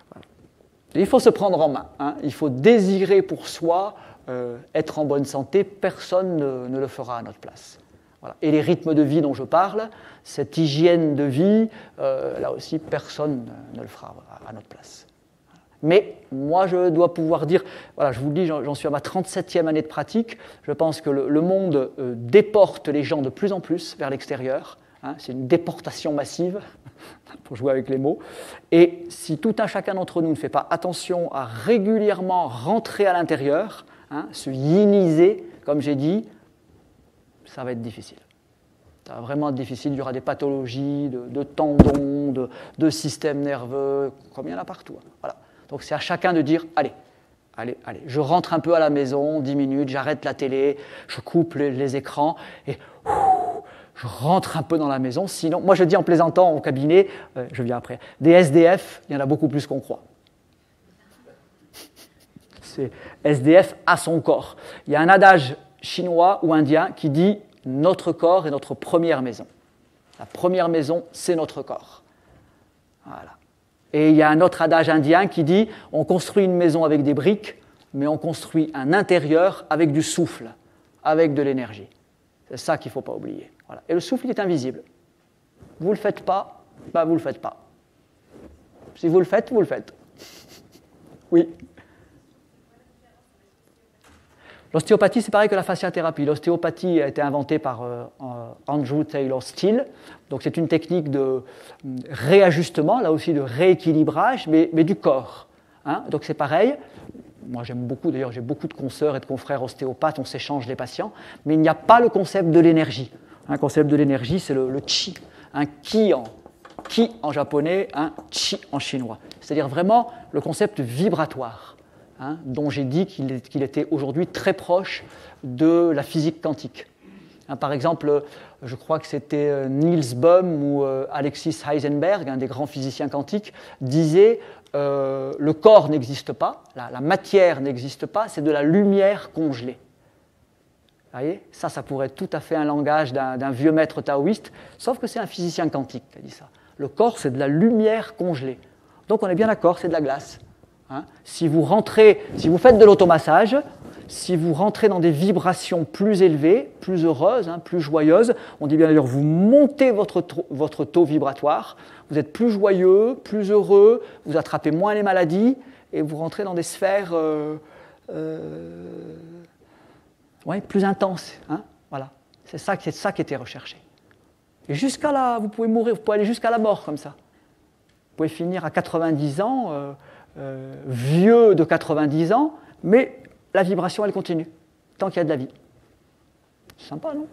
Il faut se prendre en main, hein. Il faut désirer pour soi euh, être en bonne santé, personne ne, ne le fera à notre place. Voilà. Et les rythmes de vie dont je parle, cette hygiène de vie, euh, là aussi personne ne, ne le fera à, à notre place. Mais moi je dois pouvoir dire, voilà, je vous le dis, j'en, j'en suis à ma trente-septième année de pratique, je pense que le, le monde euh, déporte les gens de plus en plus vers l'extérieur. Hein, c'est une déportation massive, pour jouer avec les mots. Et si tout un chacun d'entre nous ne fait pas attention à régulièrement rentrer à l'intérieur, hein, se yiniser, comme j'ai dit, ça va être difficile. Ça va vraiment être difficile. Il y aura des pathologies de, de tendons, de, de système nerveux, comme il y en a partout. Hein. Voilà. Donc c'est à chacun de dire, allez, allez, allez, je rentre un peu à la maison, dix minutes, j'arrête la télé, je coupe les, les écrans, et... Ouf, je rentre un peu dans la maison, sinon, moi je dis en plaisantant au cabinet, euh, je viens après, des S D F, il y en a beaucoup plus qu'on croit. C'est S D F à son corps. Il y a un adage chinois ou indien qui dit « notre corps est notre première maison ». La première maison, c'est notre corps. Voilà. Et il y a un autre adage indien qui dit « on construit une maison avec des briques, mais on construit un intérieur avec du souffle, avec de l'énergie ». C'est ça qu'il ne faut pas oublier. Voilà. Et le souffle, il est invisible. Vous ne le faites pas, ben vous ne le faites pas. Si vous le faites, vous le faites. Oui. L'ostéopathie, c'est pareil que la fasciathérapie. L'ostéopathie a été inventée par euh, Andrew Taylor Still. Donc c'est une technique de réajustement, là aussi de rééquilibrage, mais, mais du corps. Hein. Donc c'est pareil. Moi, j'aime beaucoup, d'ailleurs, j'ai beaucoup de consoeurs et de confrères ostéopathes, on s'échange les patients, mais il n'y a pas le concept de l'énergie. Un concept de l'énergie, c'est le, le chi, un ki en, ki en japonais, un chi en chinois. C'est-à-dire vraiment le concept vibratoire, hein, dont j'ai dit qu'il, qu'il était aujourd'hui très proche de la physique quantique. Hein, par exemple, je crois que c'était Niels Bohm ou euh, Alexis Heisenberg, un des grands physiciens quantiques, disait euh, le corps n'existe pas, la, la matière n'existe pas, c'est de la lumière congelée. Vous voyez, ça, ça pourrait être tout à fait un langage d'un, d'un vieux maître taoïste, sauf que c'est un physicien quantique qui a dit ça. Le corps, c'est de la lumière congelée. Donc on est bien d'accord, c'est de la glace. Hein, si vous rentrez, si vous faites de l'automassage, si vous rentrez dans des vibrations plus élevées, plus heureuses, hein, plus joyeuses, on dit bien d'ailleurs, vous montez votre, votre taux vibratoire, vous êtes plus joyeux, plus heureux, vous attrapez moins les maladies, et vous rentrez dans des sphères euh, euh, ouais, plus intenses. Hein, voilà. C'est ça, c'est ça qui était recherché. Et jusqu'à là, vous pouvez mourir, vous pouvez aller jusqu'à la mort comme ça. Vous pouvez finir à quatre-vingt-dix ans, euh, euh, vieux de quatre-vingt-dix ans, mais la vibration, elle continue, tant qu'il y a de la vie. C'est sympa, non?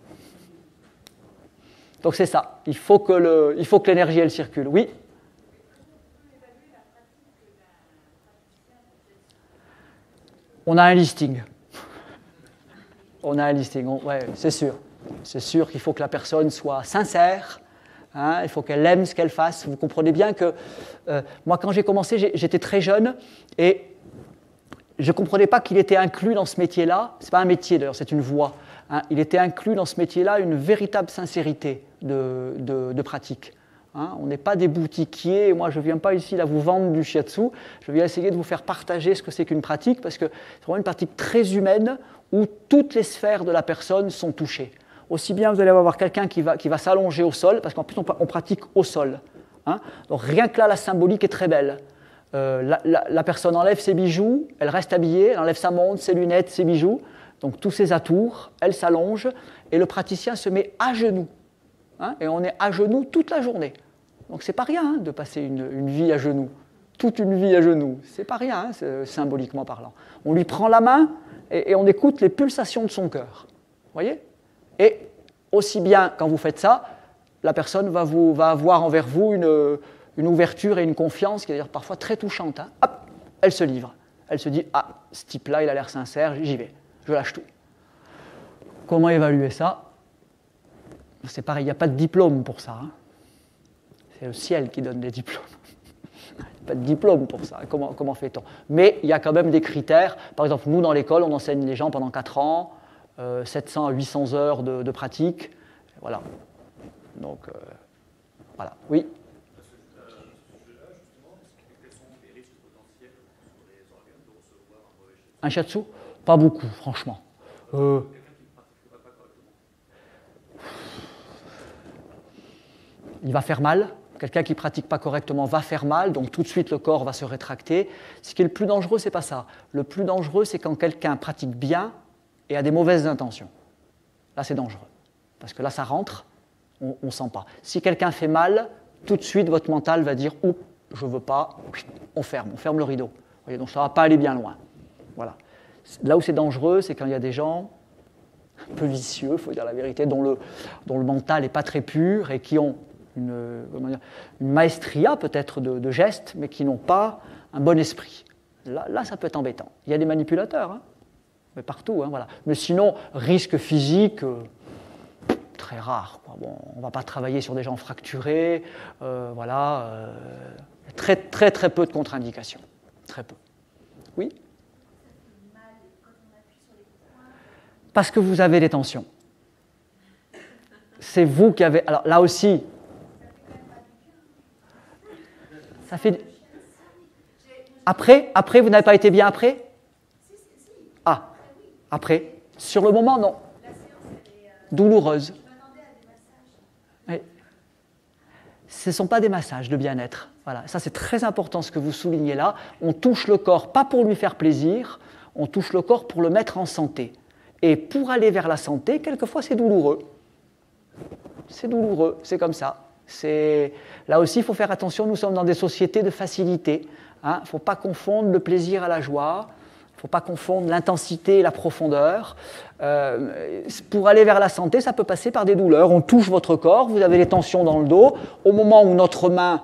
Donc c'est ça, il faut que, le, il faut que l'énergie, elle circule. Oui? On a un listing. On a un listing, on, ouais, c'est sûr. C'est sûr qu'il faut que la personne soit sincère, hein, il faut qu'elle aime ce qu'elle fasse. Vous comprenez bien que, euh, moi, quand j'ai commencé, j'ai, j'étais très jeune, et je ne comprenais pas qu'il était inclus dans ce métier-là, ce n'est pas un métier d'ailleurs, c'est une voie, hein, il était inclus dans ce métier-là une véritable sincérité de, de, de pratique. Hein, on n'est pas des boutiquiers, et moi je ne viens pas ici là vous vendre du shiatsu, je viens essayer de vous faire partager ce que c'est qu'une pratique, parce que c'est vraiment une pratique très humaine où toutes les sphères de la personne sont touchées. Aussi bien vous allez avoir quelqu'un qui va, qui va s'allonger au sol, parce qu'en plus on, on pratique au sol. Hein, donc rien que là la symbolique est très belle. Euh, la, la, la personne enlève ses bijoux, elle reste habillée, elle enlève sa montre, ses lunettes, ses bijoux, donc tous ses atours, elle s'allonge, et le praticien se met à genoux. Hein, et on est à genoux toute la journée. Donc c'est pas rien hein, de passer une, une vie à genoux, toute une vie à genoux, c'est pas rien, hein, c'est, symboliquement parlant. On lui prend la main et, et on écoute les pulsations de son cœur. Vous voyez? Et aussi bien quand vous faites ça, la personne va, vous, va avoir envers vous une... une ouverture et une confiance qui est d'ailleurs parfois très touchante. Hein. Hop, elle se livre. Elle se dit « Ah, ce type-là, il a l'air sincère, j'y vais, je lâche tout. » Comment évaluer ça? C'est pareil, il n'y a pas de diplôme pour ça. Hein. C'est le ciel qui donne les diplômes. Il n'y a pas de diplôme pour ça. Comment, comment fait-on? Mais il y a quand même des critères. Par exemple, nous, dans l'école, on enseigne les gens pendant quatre ans, euh, sept cents à huit cents heures de, de pratique. Voilà. Donc, euh, voilà. Oui? Un shiatsu? Pas beaucoup, franchement. Euh... Il va faire mal. Quelqu'un qui ne pratique pas correctement va faire mal, donc tout de suite le corps va se rétracter. Ce qui est le plus dangereux, ce n'est pas ça. Le plus dangereux, c'est quand quelqu'un pratique bien et a des mauvaises intentions. Là, c'est dangereux. Parce que là, ça rentre, on ne sent pas. Si quelqu'un fait mal, tout de suite, votre mental va dire « Oups, je ne veux pas », on ferme, on ferme le rideau. Vous voyez, donc ça ne va pas aller bien loin. Voilà. Là où c'est dangereux, c'est quand il y a des gens un peu vicieux, il faut dire la vérité, dont le, dont le mental n'est pas très pur et qui ont une, comment dire, une maestria peut-être de, de gestes, mais qui n'ont pas un bon esprit. Là, là, ça peut être embêtant. Il y a des manipulateurs, hein, mais partout. Hein, voilà. Mais sinon, risque physique, euh, très rare. Quoi. Bon, on ne va pas travailler sur des gens fracturés. Euh, voilà, euh, très, très, très peu de contre-indications. Très peu. Oui ? Parce que vous avez des tensions. C'est vous qui avez... Alors là aussi, ça fait... Après, après, vous n'avez pas été bien après? Ah, après. Sur le moment, non. Douloureuse. Oui. Ce ne sont pas des massages de bien-être. Voilà, ça c'est très important ce que vous soulignez là. On touche le corps, pas pour lui faire plaisir, on touche le corps pour le mettre en santé. Et pour aller vers la santé, quelquefois c'est douloureux. C'est douloureux, c'est comme ça. C'est... Là aussi, il faut faire attention, nous sommes dans des sociétés de facilité. Il hein, ne faut pas confondre le plaisir à la joie, il ne faut pas confondre l'intensité et la profondeur. Euh, pour aller vers la santé, ça peut passer par des douleurs. On touche votre corps, vous avez des tensions dans le dos. Au moment où notre main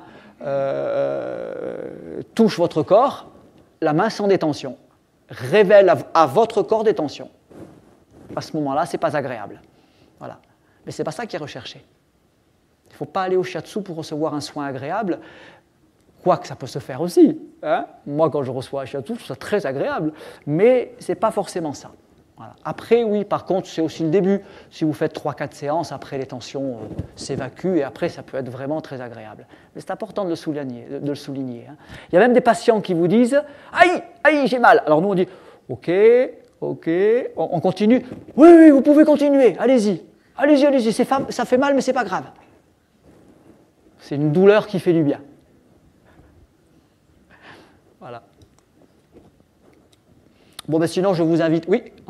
euh, touche votre corps, la main sans détention révèle à, à votre corps des tensions. À ce moment-là, ce n'est pas agréable. Voilà. Mais ce n'est pas ça qui est recherché. Il ne faut pas aller au shiatsu pour recevoir un soin agréable, quoique ça peut se faire aussi. Hein. Moi, quand je reçois un shiatsu, je trouve ça très agréable, mais ce n'est pas forcément ça. Voilà. Après, oui, par contre, c'est aussi le début. Si vous faites trois quatre séances, après les tensions euh, s'évacuent et après, ça peut être vraiment très agréable. Mais c'est important de le souligner. De le souligner hein. Il y a même des patients qui vous disent « Aïe, aïe, j'ai mal !» Alors nous, on dit « Ok, ok, on, on continue. Oui, oui, vous pouvez continuer, allez-y. Allez-y, allez-y, c'est fa- ça fait mal, mais ce n'est pas grave. » C'est une douleur qui fait du bien. Voilà. Bon, ben sinon, je vous invite... Oui, encore ?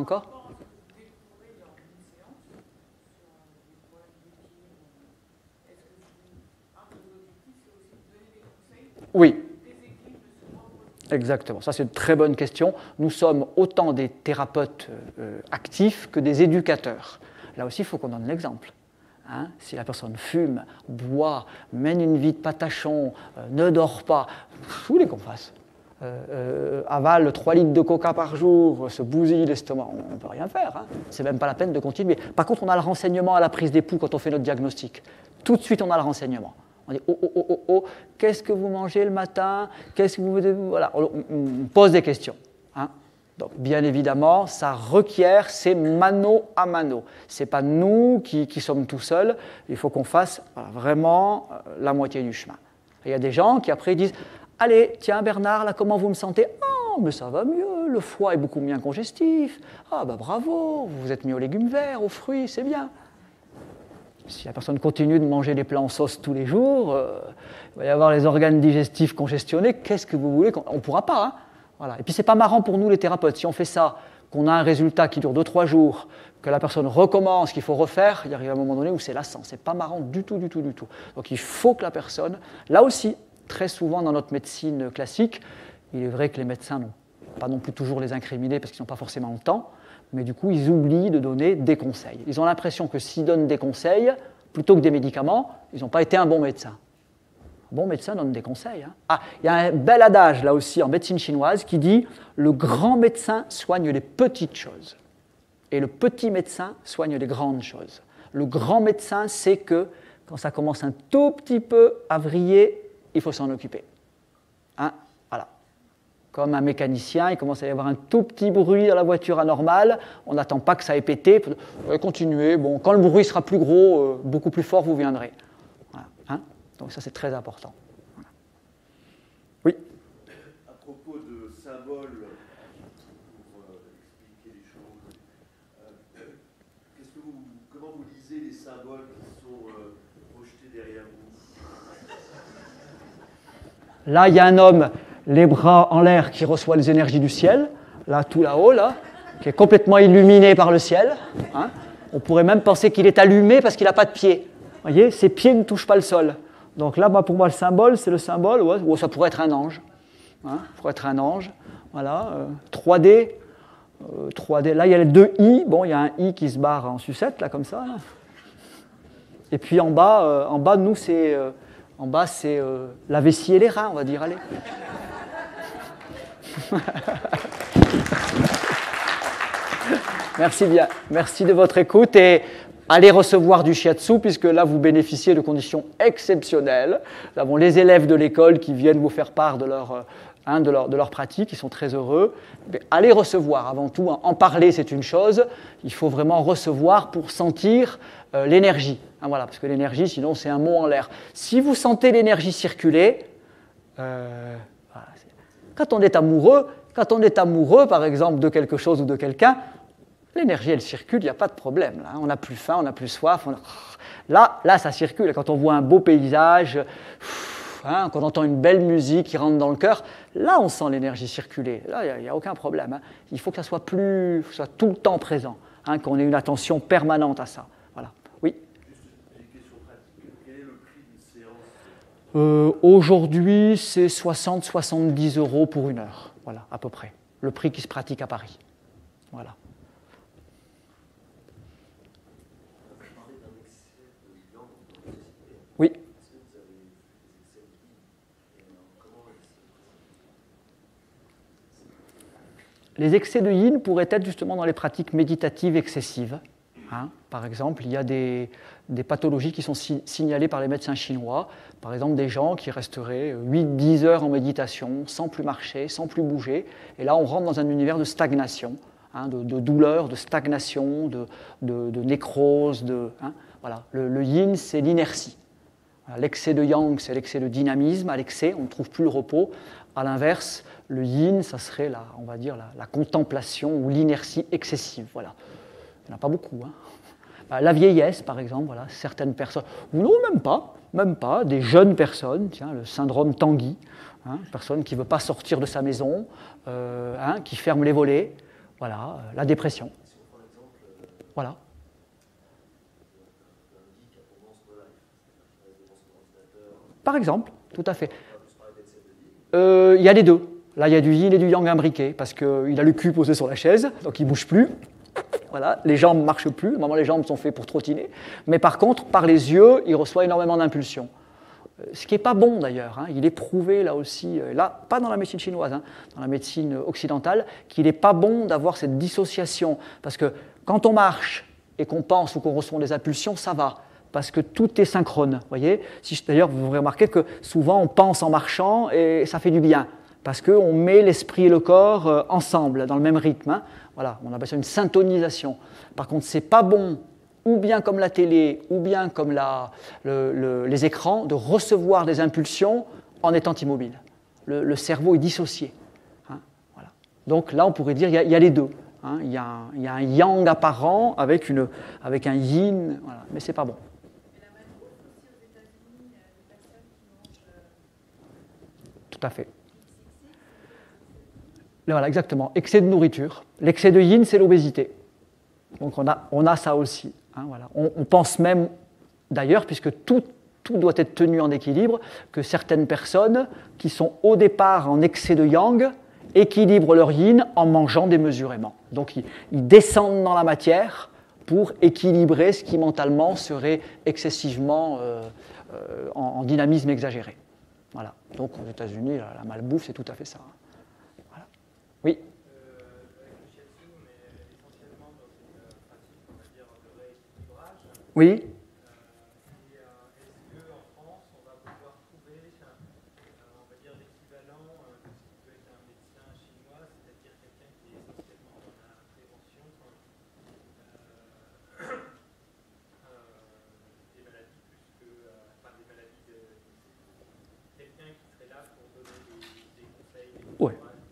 Oui. Exactement. Ça, c'est une très bonne question. Nous sommes autant des thérapeutes euh, actifs que des éducateurs. Là aussi, il faut qu'on donne l'exemple. Hein, si la personne fume, boit, mène une vie de patachon, euh, ne dort pas, vous voulez qu'on fasse euh, euh, avale trois litres de coca par jour, se bousille l'estomac, on ne peut rien faire. Hein. C'est même pas la peine de continuer. Par contre, on a le renseignement à la prise des pouls quand on fait notre diagnostic. Tout de suite, on a le renseignement. On dit oh, oh, oh, oh, oh, qu'est-ce que vous mangez le matin? Qu'est-ce que vous... Voilà, on, on pose des questions. Hein. Donc, bien évidemment, ça requiert, c'est mano à mano. Ce n'est pas nous qui, qui sommes tout seuls. Il faut qu'on fasse voilà, vraiment euh, la moitié du chemin. Et il y a des gens qui après disent « Allez, tiens Bernard, là, comment vous me sentez ?»« Oh, mais ça va mieux, le foie est beaucoup moins congestif. Ah, bah bravo, vous vous êtes mis aux légumes verts, aux fruits, c'est bien. » Si la personne continue de manger des plats en sauce tous les jours, euh, il va y avoir les organes digestifs congestionnés. Qu'est-ce que vous voulez? On ne pourra pas. Hein. Voilà. Et puis, ce n'est pas marrant pour nous, les thérapeutes. Si on fait ça, qu'on a un résultat qui dure deux trois jours, que la personne recommence, qu'il faut refaire, il arrive un moment donné où c'est lassant. Ce n'est pas marrant du tout, du tout, du tout. Donc, il faut que la personne... Là aussi, très souvent dans notre médecine classique, il est vrai que les médecins n'ont pas non plus toujours les incriminer parce qu'ils n'ont pas forcément le temps. Mais du coup, ils oublient de donner des conseils. Ils ont l'impression que s'ils donnent des conseils, plutôt que des médicaments, ils n'ont pas été un bon médecin. Un bon médecin donne des conseils. Hein. Ah, il y a un bel adage, là aussi, en médecine chinoise, qui dit « Le grand médecin soigne les petites choses, et le petit médecin soigne les grandes choses. » Le grand médecin sait que, quand ça commence un tout petit peu à vriller, il faut s'en occuper. Hein. Comme un mécanicien, il commence à y avoir un tout petit bruit dans la voiture anormale, on n'attend pas que ça ait pété, euh, continuez, bon, quand le bruit sera plus gros, euh, beaucoup plus fort, vous viendrez. Voilà. Hein. Donc ça, c'est très important. Voilà. Oui. À propos de symboles, pour euh, expliquer les choses, euh, qu'est-ce que vous, comment vous lisez les symboles qui sont euh, projetés derrière vous? Là, il y a un homme... les bras en l'air qui reçoit les énergies du ciel, là, tout là-haut, là, qui est complètement illuminé par le ciel. Hein. On pourrait même penser qu'il est allumé parce qu'il n'a pas de pieds. Vous voyez, ses pieds ne touchent pas le sol. Donc là, moi, pour moi, le symbole, c'est le symbole, ouais, ou ça pourrait être un ange. Hein, ça pourrait être un ange. Voilà, euh, trois D. Euh, trois D. Là, il y a les deux I. Bon, il y a un I qui se barre en sucette, là, comme ça. Là. Et puis en bas, euh, en bas, nous, c'est, euh, en bas, c'est euh, la vessie et les reins, on va dire. Allez. Merci bien, merci de votre écoute et allez recevoir du shiatsu puisque là vous bénéficiez de conditions exceptionnelles. Nous avons les élèves de l'école qui viennent vous faire part de leur, hein, de leur, de leur pratique, ils sont très heureux. Mais allez recevoir avant tout, hein. En parler c'est une chose, il faut vraiment recevoir pour sentir euh, l'énergie. Hein, voilà, parce que l'énergie sinon c'est un mot en l'air. Si vous sentez l'énergie circuler, euh, voilà, quand on est amoureux, quand on est amoureux, par exemple, de quelque chose ou de quelqu'un, l'énergie, elle circule, il n'y a pas de problème. Là. On n'a plus faim, on n'a plus soif. On a... Là, là, ça circule. Quand on voit un beau paysage, hein, quand on entend une belle musique qui rentre dans le cœur, là, on sent l'énergie circuler. Là, il n'y a, a aucun problème. Hein. Il faut que ça soit, plus, que ça soit tout le temps présent, hein, qu'on ait une attention permanente à ça. Voilà. Oui. Juste une question pratique. Quel est le prix d'une séance? Euh, aujourd'hui, c'est soixante à soixante-dix euros pour une heure, voilà, à peu près. Le prix qui se pratique à Paris. Voilà. Oui. Les excès de yin pourraient être justement dans les pratiques méditatives excessives. Hein. Par exemple, il y a des, des pathologies qui sont si, signalées par les médecins chinois. Par exemple, des gens qui resteraient huit à dix heures en méditation, sans plus marcher, sans plus bouger. Et là, on rentre dans un univers de stagnation, hein, de, de douleur, de stagnation, de, de, de nécrose. De, hein, voilà. le, le yin, c'est l'inertie. L'excès de yang, c'est l'excès de dynamisme. À l'excès, on ne trouve plus le repos. À l'inverse, le yin, ça serait la, on va dire la, la contemplation ou l'inertie excessive. Voilà. Il n'y en a pas beaucoup. Hein. La vieillesse, par exemple, voilà, certaines personnes, ou non, même pas, même pas, des jeunes personnes, tiens, le syndrome Tanguy, hein, personne qui ne veut pas sortir de sa maison, euh, hein, qui ferme les volets, voilà, la dépression. Voilà. Par exemple, tout à fait. Il euh, y a les deux. Là, il y a du yin et du yang imbriqué, parce qu'il a le cul posé sur la chaise, donc il ne bouge plus. Voilà, les jambes ne marchent plus. Normalement, les jambes sont faites pour trottiner. Mais par contre, par les yeux, il reçoit énormément d'impulsions. Ce qui n'est pas bon, d'ailleurs. Hein. Il est prouvé, là aussi, là, pas dans la médecine chinoise, hein, dans la médecine occidentale, qu'il n'est pas bon d'avoir cette dissociation. Parce que quand on marche et qu'on pense ou qu'on reçoit des impulsions, ça va. Parce que tout est synchrone. Voyez, si, d'ailleurs, vous remarquez que souvent, on pense en marchant et ça fait du bien. Parce qu'on met l'esprit et le corps ensemble, dans le même rythme. Hein. Voilà, on appelle ça une syntonisation. Par contre, ce n'est pas bon, ou bien comme la télé, ou bien comme la, le, le, les écrans, de recevoir des impulsions en étant immobile. Le, le cerveau est dissocié. Hein. Voilà. Donc là, on pourrait dire qu'il y, y a les deux. Hein. Il, y a un, il y a un yang apparent avec, une, avec un yin, voilà. Mais ce n'est pas bon. Tout à fait. Là, voilà, exactement. Excès de nourriture. L'excès de yin, c'est l'obésité. Donc on a, on a ça aussi. Hein, voilà. on, on pense même, d'ailleurs, puisque tout, tout doit être tenu en équilibre, que certaines personnes qui sont au départ en excès de yang équilibrent leur yin en mangeant démesurément. Donc ils, ils descendent dans la matière pour équilibrer ce qui mentalement serait excessivement euh, euh, en, en dynamisme exagéré. Voilà. Donc aux États-Unis, la, la malbouffe, c'est tout à fait ça. Voilà. Oui. Euh, avec le shiatsu, mais essentiellement dans une pratique, on va dire, de rééquilibrage. Oui. Euh, et, euh, est-ce qu'en France, on va pouvoir trouver, euh, on va dire, l'équivalent euh, de ce qui peut être un médecin chinois, c'est-à-dire quelqu'un qui est essentiellement dans la prévention euh, euh, des maladies plus que, euh, enfin des maladies de quelqu'un qui serait là pour donner des, des conseils, des Ouais.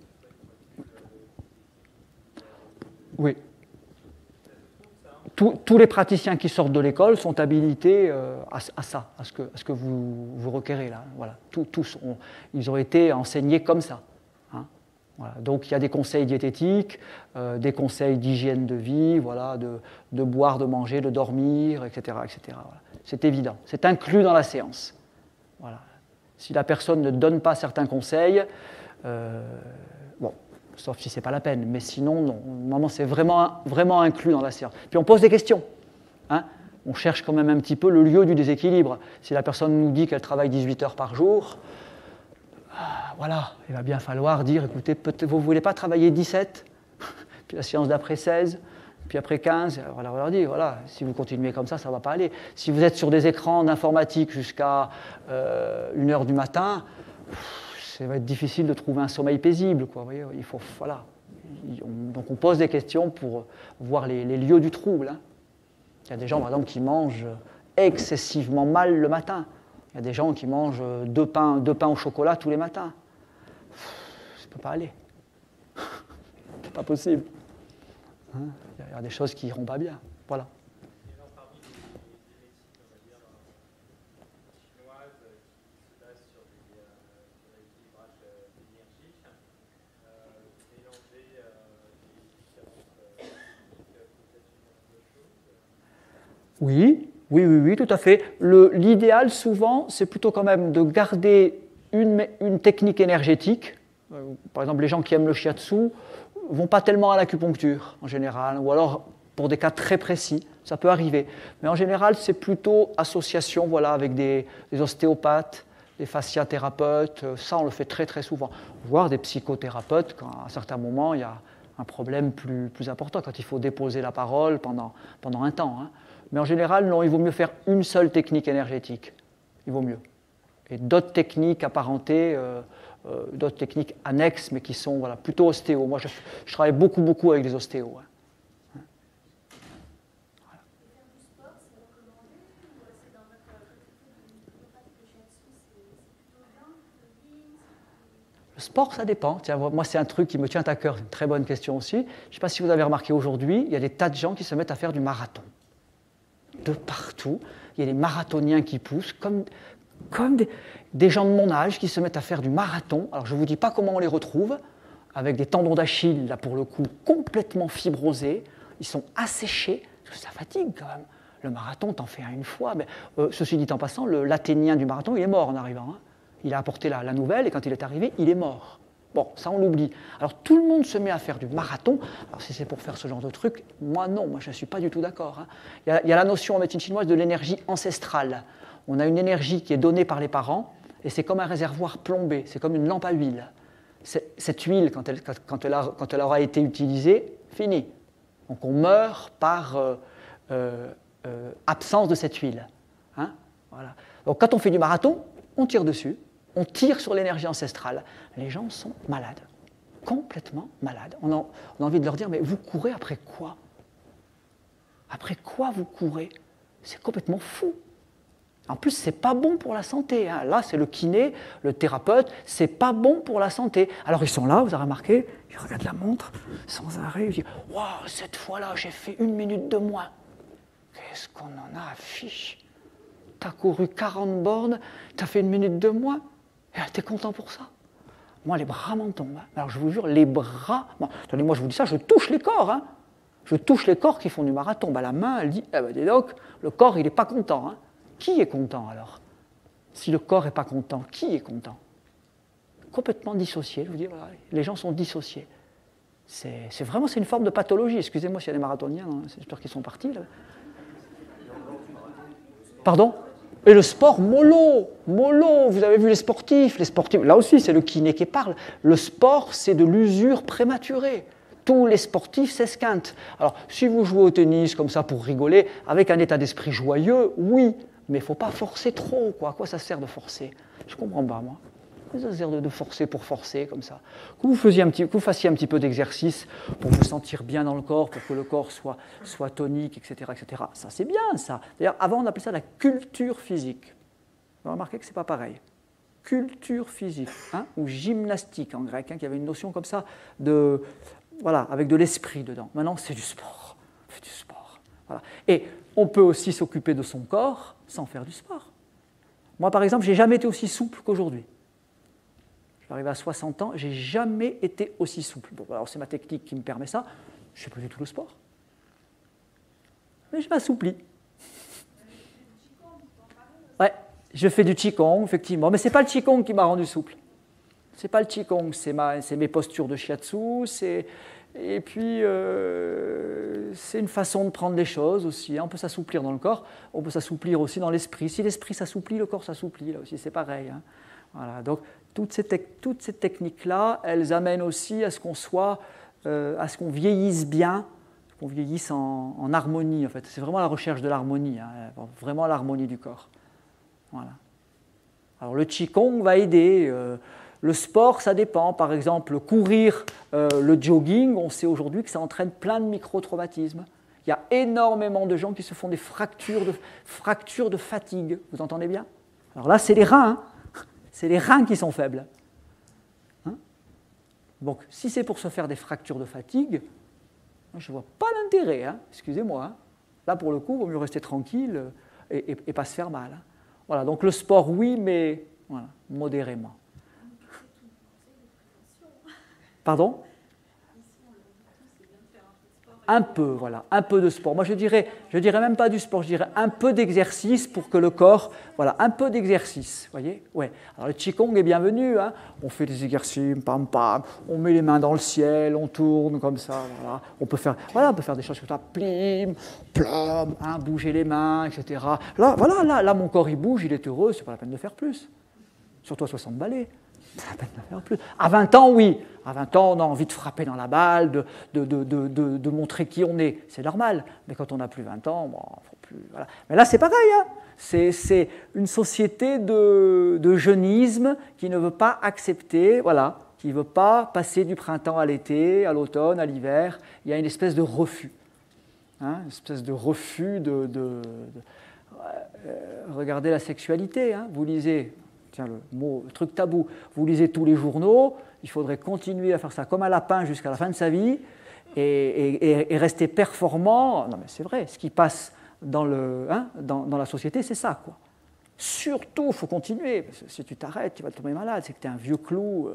Oui. Tous, tous les praticiens qui sortent de l'école sont habilités euh, à, à ça, à ce que, à ce que vous, vous requérez là. Voilà. Tous, tous ont, ils ont été enseignés comme ça. Hein. Voilà. Donc il y a des conseils diététiques, euh, des conseils d'hygiène de vie, voilà, de, de boire, de manger, de dormir, et cetera, et cetera. Voilà. C'est évident. C'est inclus dans la séance. Voilà. Si la personne ne donne pas certains conseils, euh, bon, sauf si ce n'est pas la peine, mais sinon, non. Normalement, c'est vraiment, vraiment inclus dans la séance. Puis on pose des questions. Hein. On cherche quand même un petit peu le lieu du déséquilibre. Si la personne nous dit qu'elle travaille dix-huit heures par jour, ah, voilà, il va bien falloir dire, écoutez, vous ne voulez pas travailler dix-sept, puis la séance d'après seize, puis après quinze, voilà, on leur dit, voilà, si vous continuez comme ça, ça ne va pas aller. Si vous êtes sur des écrans d'informatique jusqu'à euh, une heure du matin, ça va être difficile de trouver un sommeil paisible, quoi. Vous voyez, il faut, voilà. Donc on pose des questions pour voir les, les lieux du trouble. Hein. Il y a des gens, par exemple, qui mangent excessivement mal le matin. Il y a des gens qui mangent deux pains, deux pains au chocolat tous les matins. Ça ne peut pas aller. C'est pas possible. Hein. Il y a des choses qui n'iront pas bien. Voilà. Oui, oui, oui, oui, tout à fait. Le, l'idéal, souvent, c'est plutôt quand même de garder une, une technique énergétique. Euh, par exemple, les gens qui aiment le shiatsu ne vont pas tellement à l'acupuncture, en général, ou alors pour des cas très précis, ça peut arriver. Mais en général, c'est plutôt association, voilà, avec des, des ostéopathes, des fasciathérapeutes. Ça, on le fait très, très souvent. Voire des psychothérapeutes, quand à certains moments, il y a un problème plus, plus important, quand il faut déposer la parole pendant, pendant un temps. Hein. Mais en général, non, il vaut mieux faire une seule technique énergétique. Il vaut mieux. Et d'autres techniques apparentées, euh, euh, d'autres techniques annexes, mais qui sont voilà, plutôt ostéo. Moi, je, je travaille beaucoup, beaucoup avec les ostéos. Hein. Le sport, ça dépend. Tiens, moi, c'est un truc qui me tient à cœur. C'est une très bonne question aussi. Je ne sais pas si vous avez remarqué aujourd'hui, il y a des tas de gens qui se mettent à faire du marathon. De partout. Il y a des marathoniens qui poussent, comme, comme des, des gens de mon âge qui se mettent à faire du marathon. Alors, je ne vous dis pas comment on les retrouve, avec des tendons d'Achille, là, pour le coup, complètement fibrosés. Ils sont asséchés, parce que ça fatigue quand même. Le marathon, t'en fais un une fois. Mais, euh, ceci dit en passant, le, l'Athénien du marathon, il est mort en arrivant. Hein. Il a apporté la, la nouvelle, et quand il est arrivé, il est mort. Bon, ça, on l'oublie. Alors, tout le monde se met à faire du marathon. Alors, si c'est pour faire ce genre de truc, moi, non, moi, je ne suis pas du tout d'accord. Hein. Il, y a, il y a la notion en médecine chinoise de l'énergie ancestrale. On a une énergie qui est donnée par les parents, et c'est comme un réservoir plombé, c'est comme une lampe à huile. C'est, cette huile, quand elle, quand, quand, elle a, quand elle aura été utilisée, fini. Donc, on meurt par euh, euh, euh, absence de cette huile. Hein, voilà. Donc, quand on fait du marathon, on tire dessus. On tire sur l'énergie ancestrale. Les gens sont malades, complètement malades. On a, on a envie de leur dire, mais vous courez après quoi? Après quoi vous courez? C'est complètement fou. En plus, c'est pas bon pour la santé. Hein. Là, c'est le kiné, le thérapeute, c'est pas bon pour la santé. Alors, ils sont là, vous avez remarqué, ils regardent la montre sans arrêt, ils disent, waouh, cette fois-là, j'ai fait une minute de moins. Qu'est-ce qu'on en a à fiche? T'as couru quarante bornes, t'as fait une minute de moins. Et t'es content pour ça? Moi, les bras m'en tombent. Hein. Alors, je vous jure, les bras... Bon, attendez, moi, je vous dis ça, je touche les corps. Hein. Je touche les corps qui font du marathon. Ben, la main, elle dit, eh ben, dis donc, le corps, il n'est pas content. Hein. Qui est content, alors? Si le corps n'est pas content, qui est content? Complètement dissocié, je vous dis, voilà, les gens sont dissociés. C'est, c'est vraiment, c'est une forme de pathologie. Excusez-moi s'il y a des marathoniens, hein, j'espère qu'ils sont partis, là. Pardon? Et le sport, mollo, mollo, vous avez vu les sportifs, les sportifs, là aussi c'est le kiné qui parle, le sport c'est de l'usure prématurée, tous les sportifs s'esquintent. Alors si vous jouez au tennis comme ça pour rigoler, avec un état d'esprit joyeux, oui, mais il ne faut pas forcer trop, quoi. À quoi ça sert de forcer? Je ne comprends pas moi. Ça sert de, de forcer pour forcer, comme ça. Que vous, faisiez un petit, que vous fassiez un petit peu d'exercice pour vous sentir bien dans le corps, pour que le corps soit, soit tonique, et cetera, et cetera. Ça, c'est bien, ça. D'ailleurs, avant, on appelait ça la culture physique. Vous avez remarqué que ce n'est pas pareil. Culture physique, hein, ou gymnastique en grec, hein, qui avait une notion comme ça, de, voilà, avec de l'esprit dedans. Maintenant, c'est du sport. On fait du sport. Voilà. Et on peut aussi s'occuper de son corps sans faire du sport. Moi, par exemple, je n'ai jamais été aussi souple qu'aujourd'hui. Je suis arrivé à soixante ans, je n'ai jamais été aussi souple. Bon, alors c'est ma technique qui me permet ça. Je ne fais pas du tout le sport. Mais je m'assouplis. Ouais, je fais du Qigong, effectivement. Mais ce n'est pas le Qigong qui m'a rendu souple. Ce n'est pas le Qigong, c'est, ma, c'est mes postures de shiatsu. C'est... Et puis, euh, c'est une façon de prendre les choses aussi. On peut s'assouplir dans le corps, on peut s'assouplir aussi dans l'esprit. Si l'esprit s'assouplit, le corps s'assouplit. Là aussi, c'est pareil. Hein. Voilà, donc, toutes ces, te- toutes ces techniques-là, elles amènent aussi à ce qu'on soit, euh, à ce qu'on vieillisse bien, qu'on vieillisse en, en harmonie, en fait. C'est vraiment la recherche de l'harmonie, hein, vraiment l'harmonie du corps. Voilà. Alors, le Qigong va aider. Euh, le sport, ça dépend. Par exemple, courir, euh, le jogging, on sait aujourd'hui que ça entraîne plein de micro-traumatismes. Il y a énormément de gens qui se font des fractures de, fractures de fatigue. Vous entendez bien? Alors là, c'est les reins, hein. C'est les reins qui sont faibles. Hein? Donc, si c'est pour se faire des fractures de fatigue, je ne vois pas l'intérêt, hein, excusez-moi. Hein. Là, pour le coup, il vaut mieux rester tranquille et, et, et pas se faire mal. Hein. Voilà, donc le sport, oui, mais voilà, modérément. Pardon? Un peu, voilà, un peu de sport. Moi, je dirais, je dirais même pas du sport, je dirais un peu d'exercice pour que le corps, voilà, un peu d'exercice, voyez, ouais. Alors le Qigong est bienvenu, hein. On fait des exercices, pam pam, on met les mains dans le ciel, on tourne comme ça, voilà. On peut faire, voilà, on peut faire des choses comme ça, plim, plam, hein, bouger les mains, et cetera. Là, voilà, là, là, mon corps il bouge, il est heureux, c'est pas la peine de faire plus. Surtout à soixante balais. C'est la peine de faire plus. À vingt ans, oui. À vingt ans, on a envie de frapper dans la balle, de, de, de, de, de, de montrer qui on est. C'est normal. Mais quand on n'a plus vingt ans, bon, faut plus, voilà. Mais là, c'est pareil. Hein. C'est, c'est une société de, de jeunisme qui ne veut pas accepter, voilà, qui ne veut pas passer du printemps à l'été, à l'automne, à l'hiver. Il y a une espèce de refus. Hein, une espèce de refus de... de, de euh, regardez la sexualité. Hein. Vous lisez... Tiens, le, mot, le truc tabou, vous lisez tous les journaux, il faudrait continuer à faire ça comme un lapin jusqu'à la fin de sa vie et, et, et rester performant. Non mais c'est vrai, ce qui passe dans, le, hein, dans, dans la société, c'est ça, quoi. Surtout, il faut continuer, parce que si tu t'arrêtes, tu vas tomber malade, c'est que tu es un vieux clou.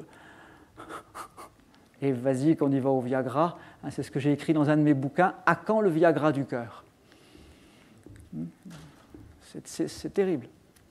Et vas-y, qu'on y va au Viagra, hein, c'est ce que j'ai écrit dans un de mes bouquins, « À quand le Viagra du cœur ?» c'est, c'est, c'est terrible.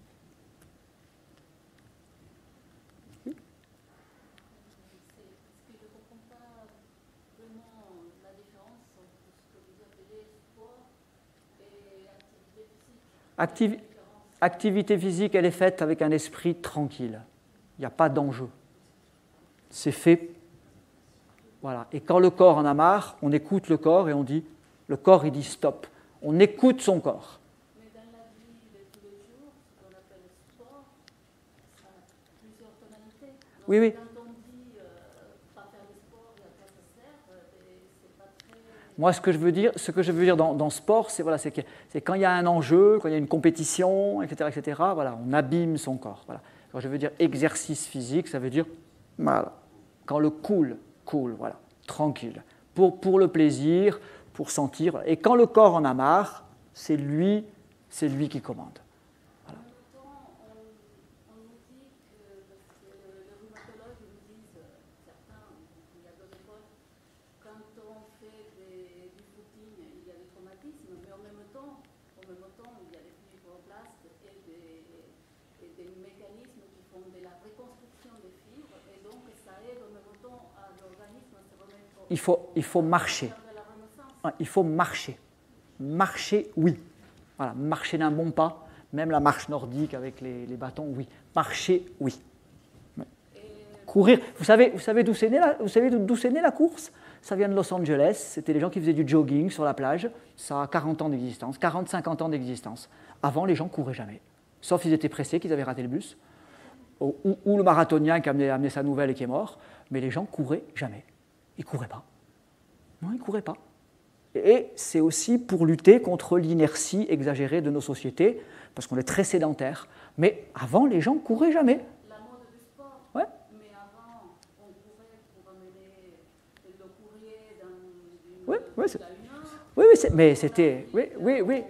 Activ- activité physique, elle est faite avec un esprit tranquille. Il n'y a pas d'enjeu. C'est fait. Voilà. Et quand le corps en a marre, on écoute le corps et on dit, le corps il dit stop. On écoute son corps. Mais dans la vie de tous les jours, ce qu'on appelle le sport, ça a plusieurs tonalités. Donc, oui, oui. Quand on dit euh, pas faire de sport et à quoi ça sert, et c'est pas très... Moi, ce que je veux dire, ce que je veux dire dans, dans sport, c'est, voilà, c'est, que, c'est quand il y a un enjeu, quand il y a une compétition, et cetera, et cetera, voilà, on abîme son corps. Voilà. Quand je veux dire exercice physique, ça veut dire voilà, quand le cool, cool, voilà, tranquille, pour, pour le plaisir, pour sentir. Voilà. Et quand le corps en a marre, c'est lui, c'est lui qui commande. Voilà. En même temps, on, on nous dit que, parce que les rhumatologues nous disent, certains, il y a deux écoles, quand on fait des, du footing, il y a des traumatismes, mais en même temps, en même temps il y a des fibroblastes et des, et des mécanismes qui font de la reconstruction des fibres, et donc ça aide en même temps à l'organisme à se remettre au... Il faut, il faut marcher. Il faut marcher. Marcher, oui. Voilà, marcher d'un bon pas, même la marche nordique avec les, les bâtons, oui. Marcher, oui. Courir, vous savez, vous savez d'où c'est né la, vous savez d'où c'est né la course ? Ça vient de Los Angeles, c'était les gens qui faisaient du jogging sur la plage, ça a quarante ans d'existence, quarante à cinquante ans d'existence. Avant, les gens couraient jamais, sauf ils étaient pressés, qu'ils avaient raté le bus, ou, ou, ou le marathonien qui a amené, amené sa nouvelle et qui est mort, mais les gens couraient jamais. Ils couraient pas. Non, ils couraient pas. Et c'est aussi pour lutter contre l'inertie exagérée de nos sociétés, parce qu'on est très sédentaire. Mais avant, les gens couraient jamais. La mode du sport. Ouais. Mais avant, on courait pour amener le courrier dans une Oui, oui, c'est... à une heure. oui, oui c'est... mais c'était... Oui, oui, oui.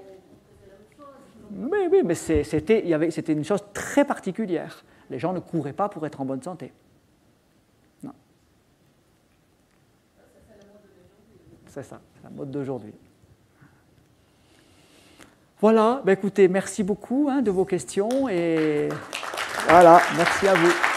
Oui, oui, mais c'est, c'était, il y avait, c'était une chose très particulière. Les gens ne couraient pas pour être en bonne santé. Non. C'est ça, c'est la mode d'aujourd'hui. Voilà, ben écoutez, merci beaucoup hein, de vos questions et voilà, merci à vous.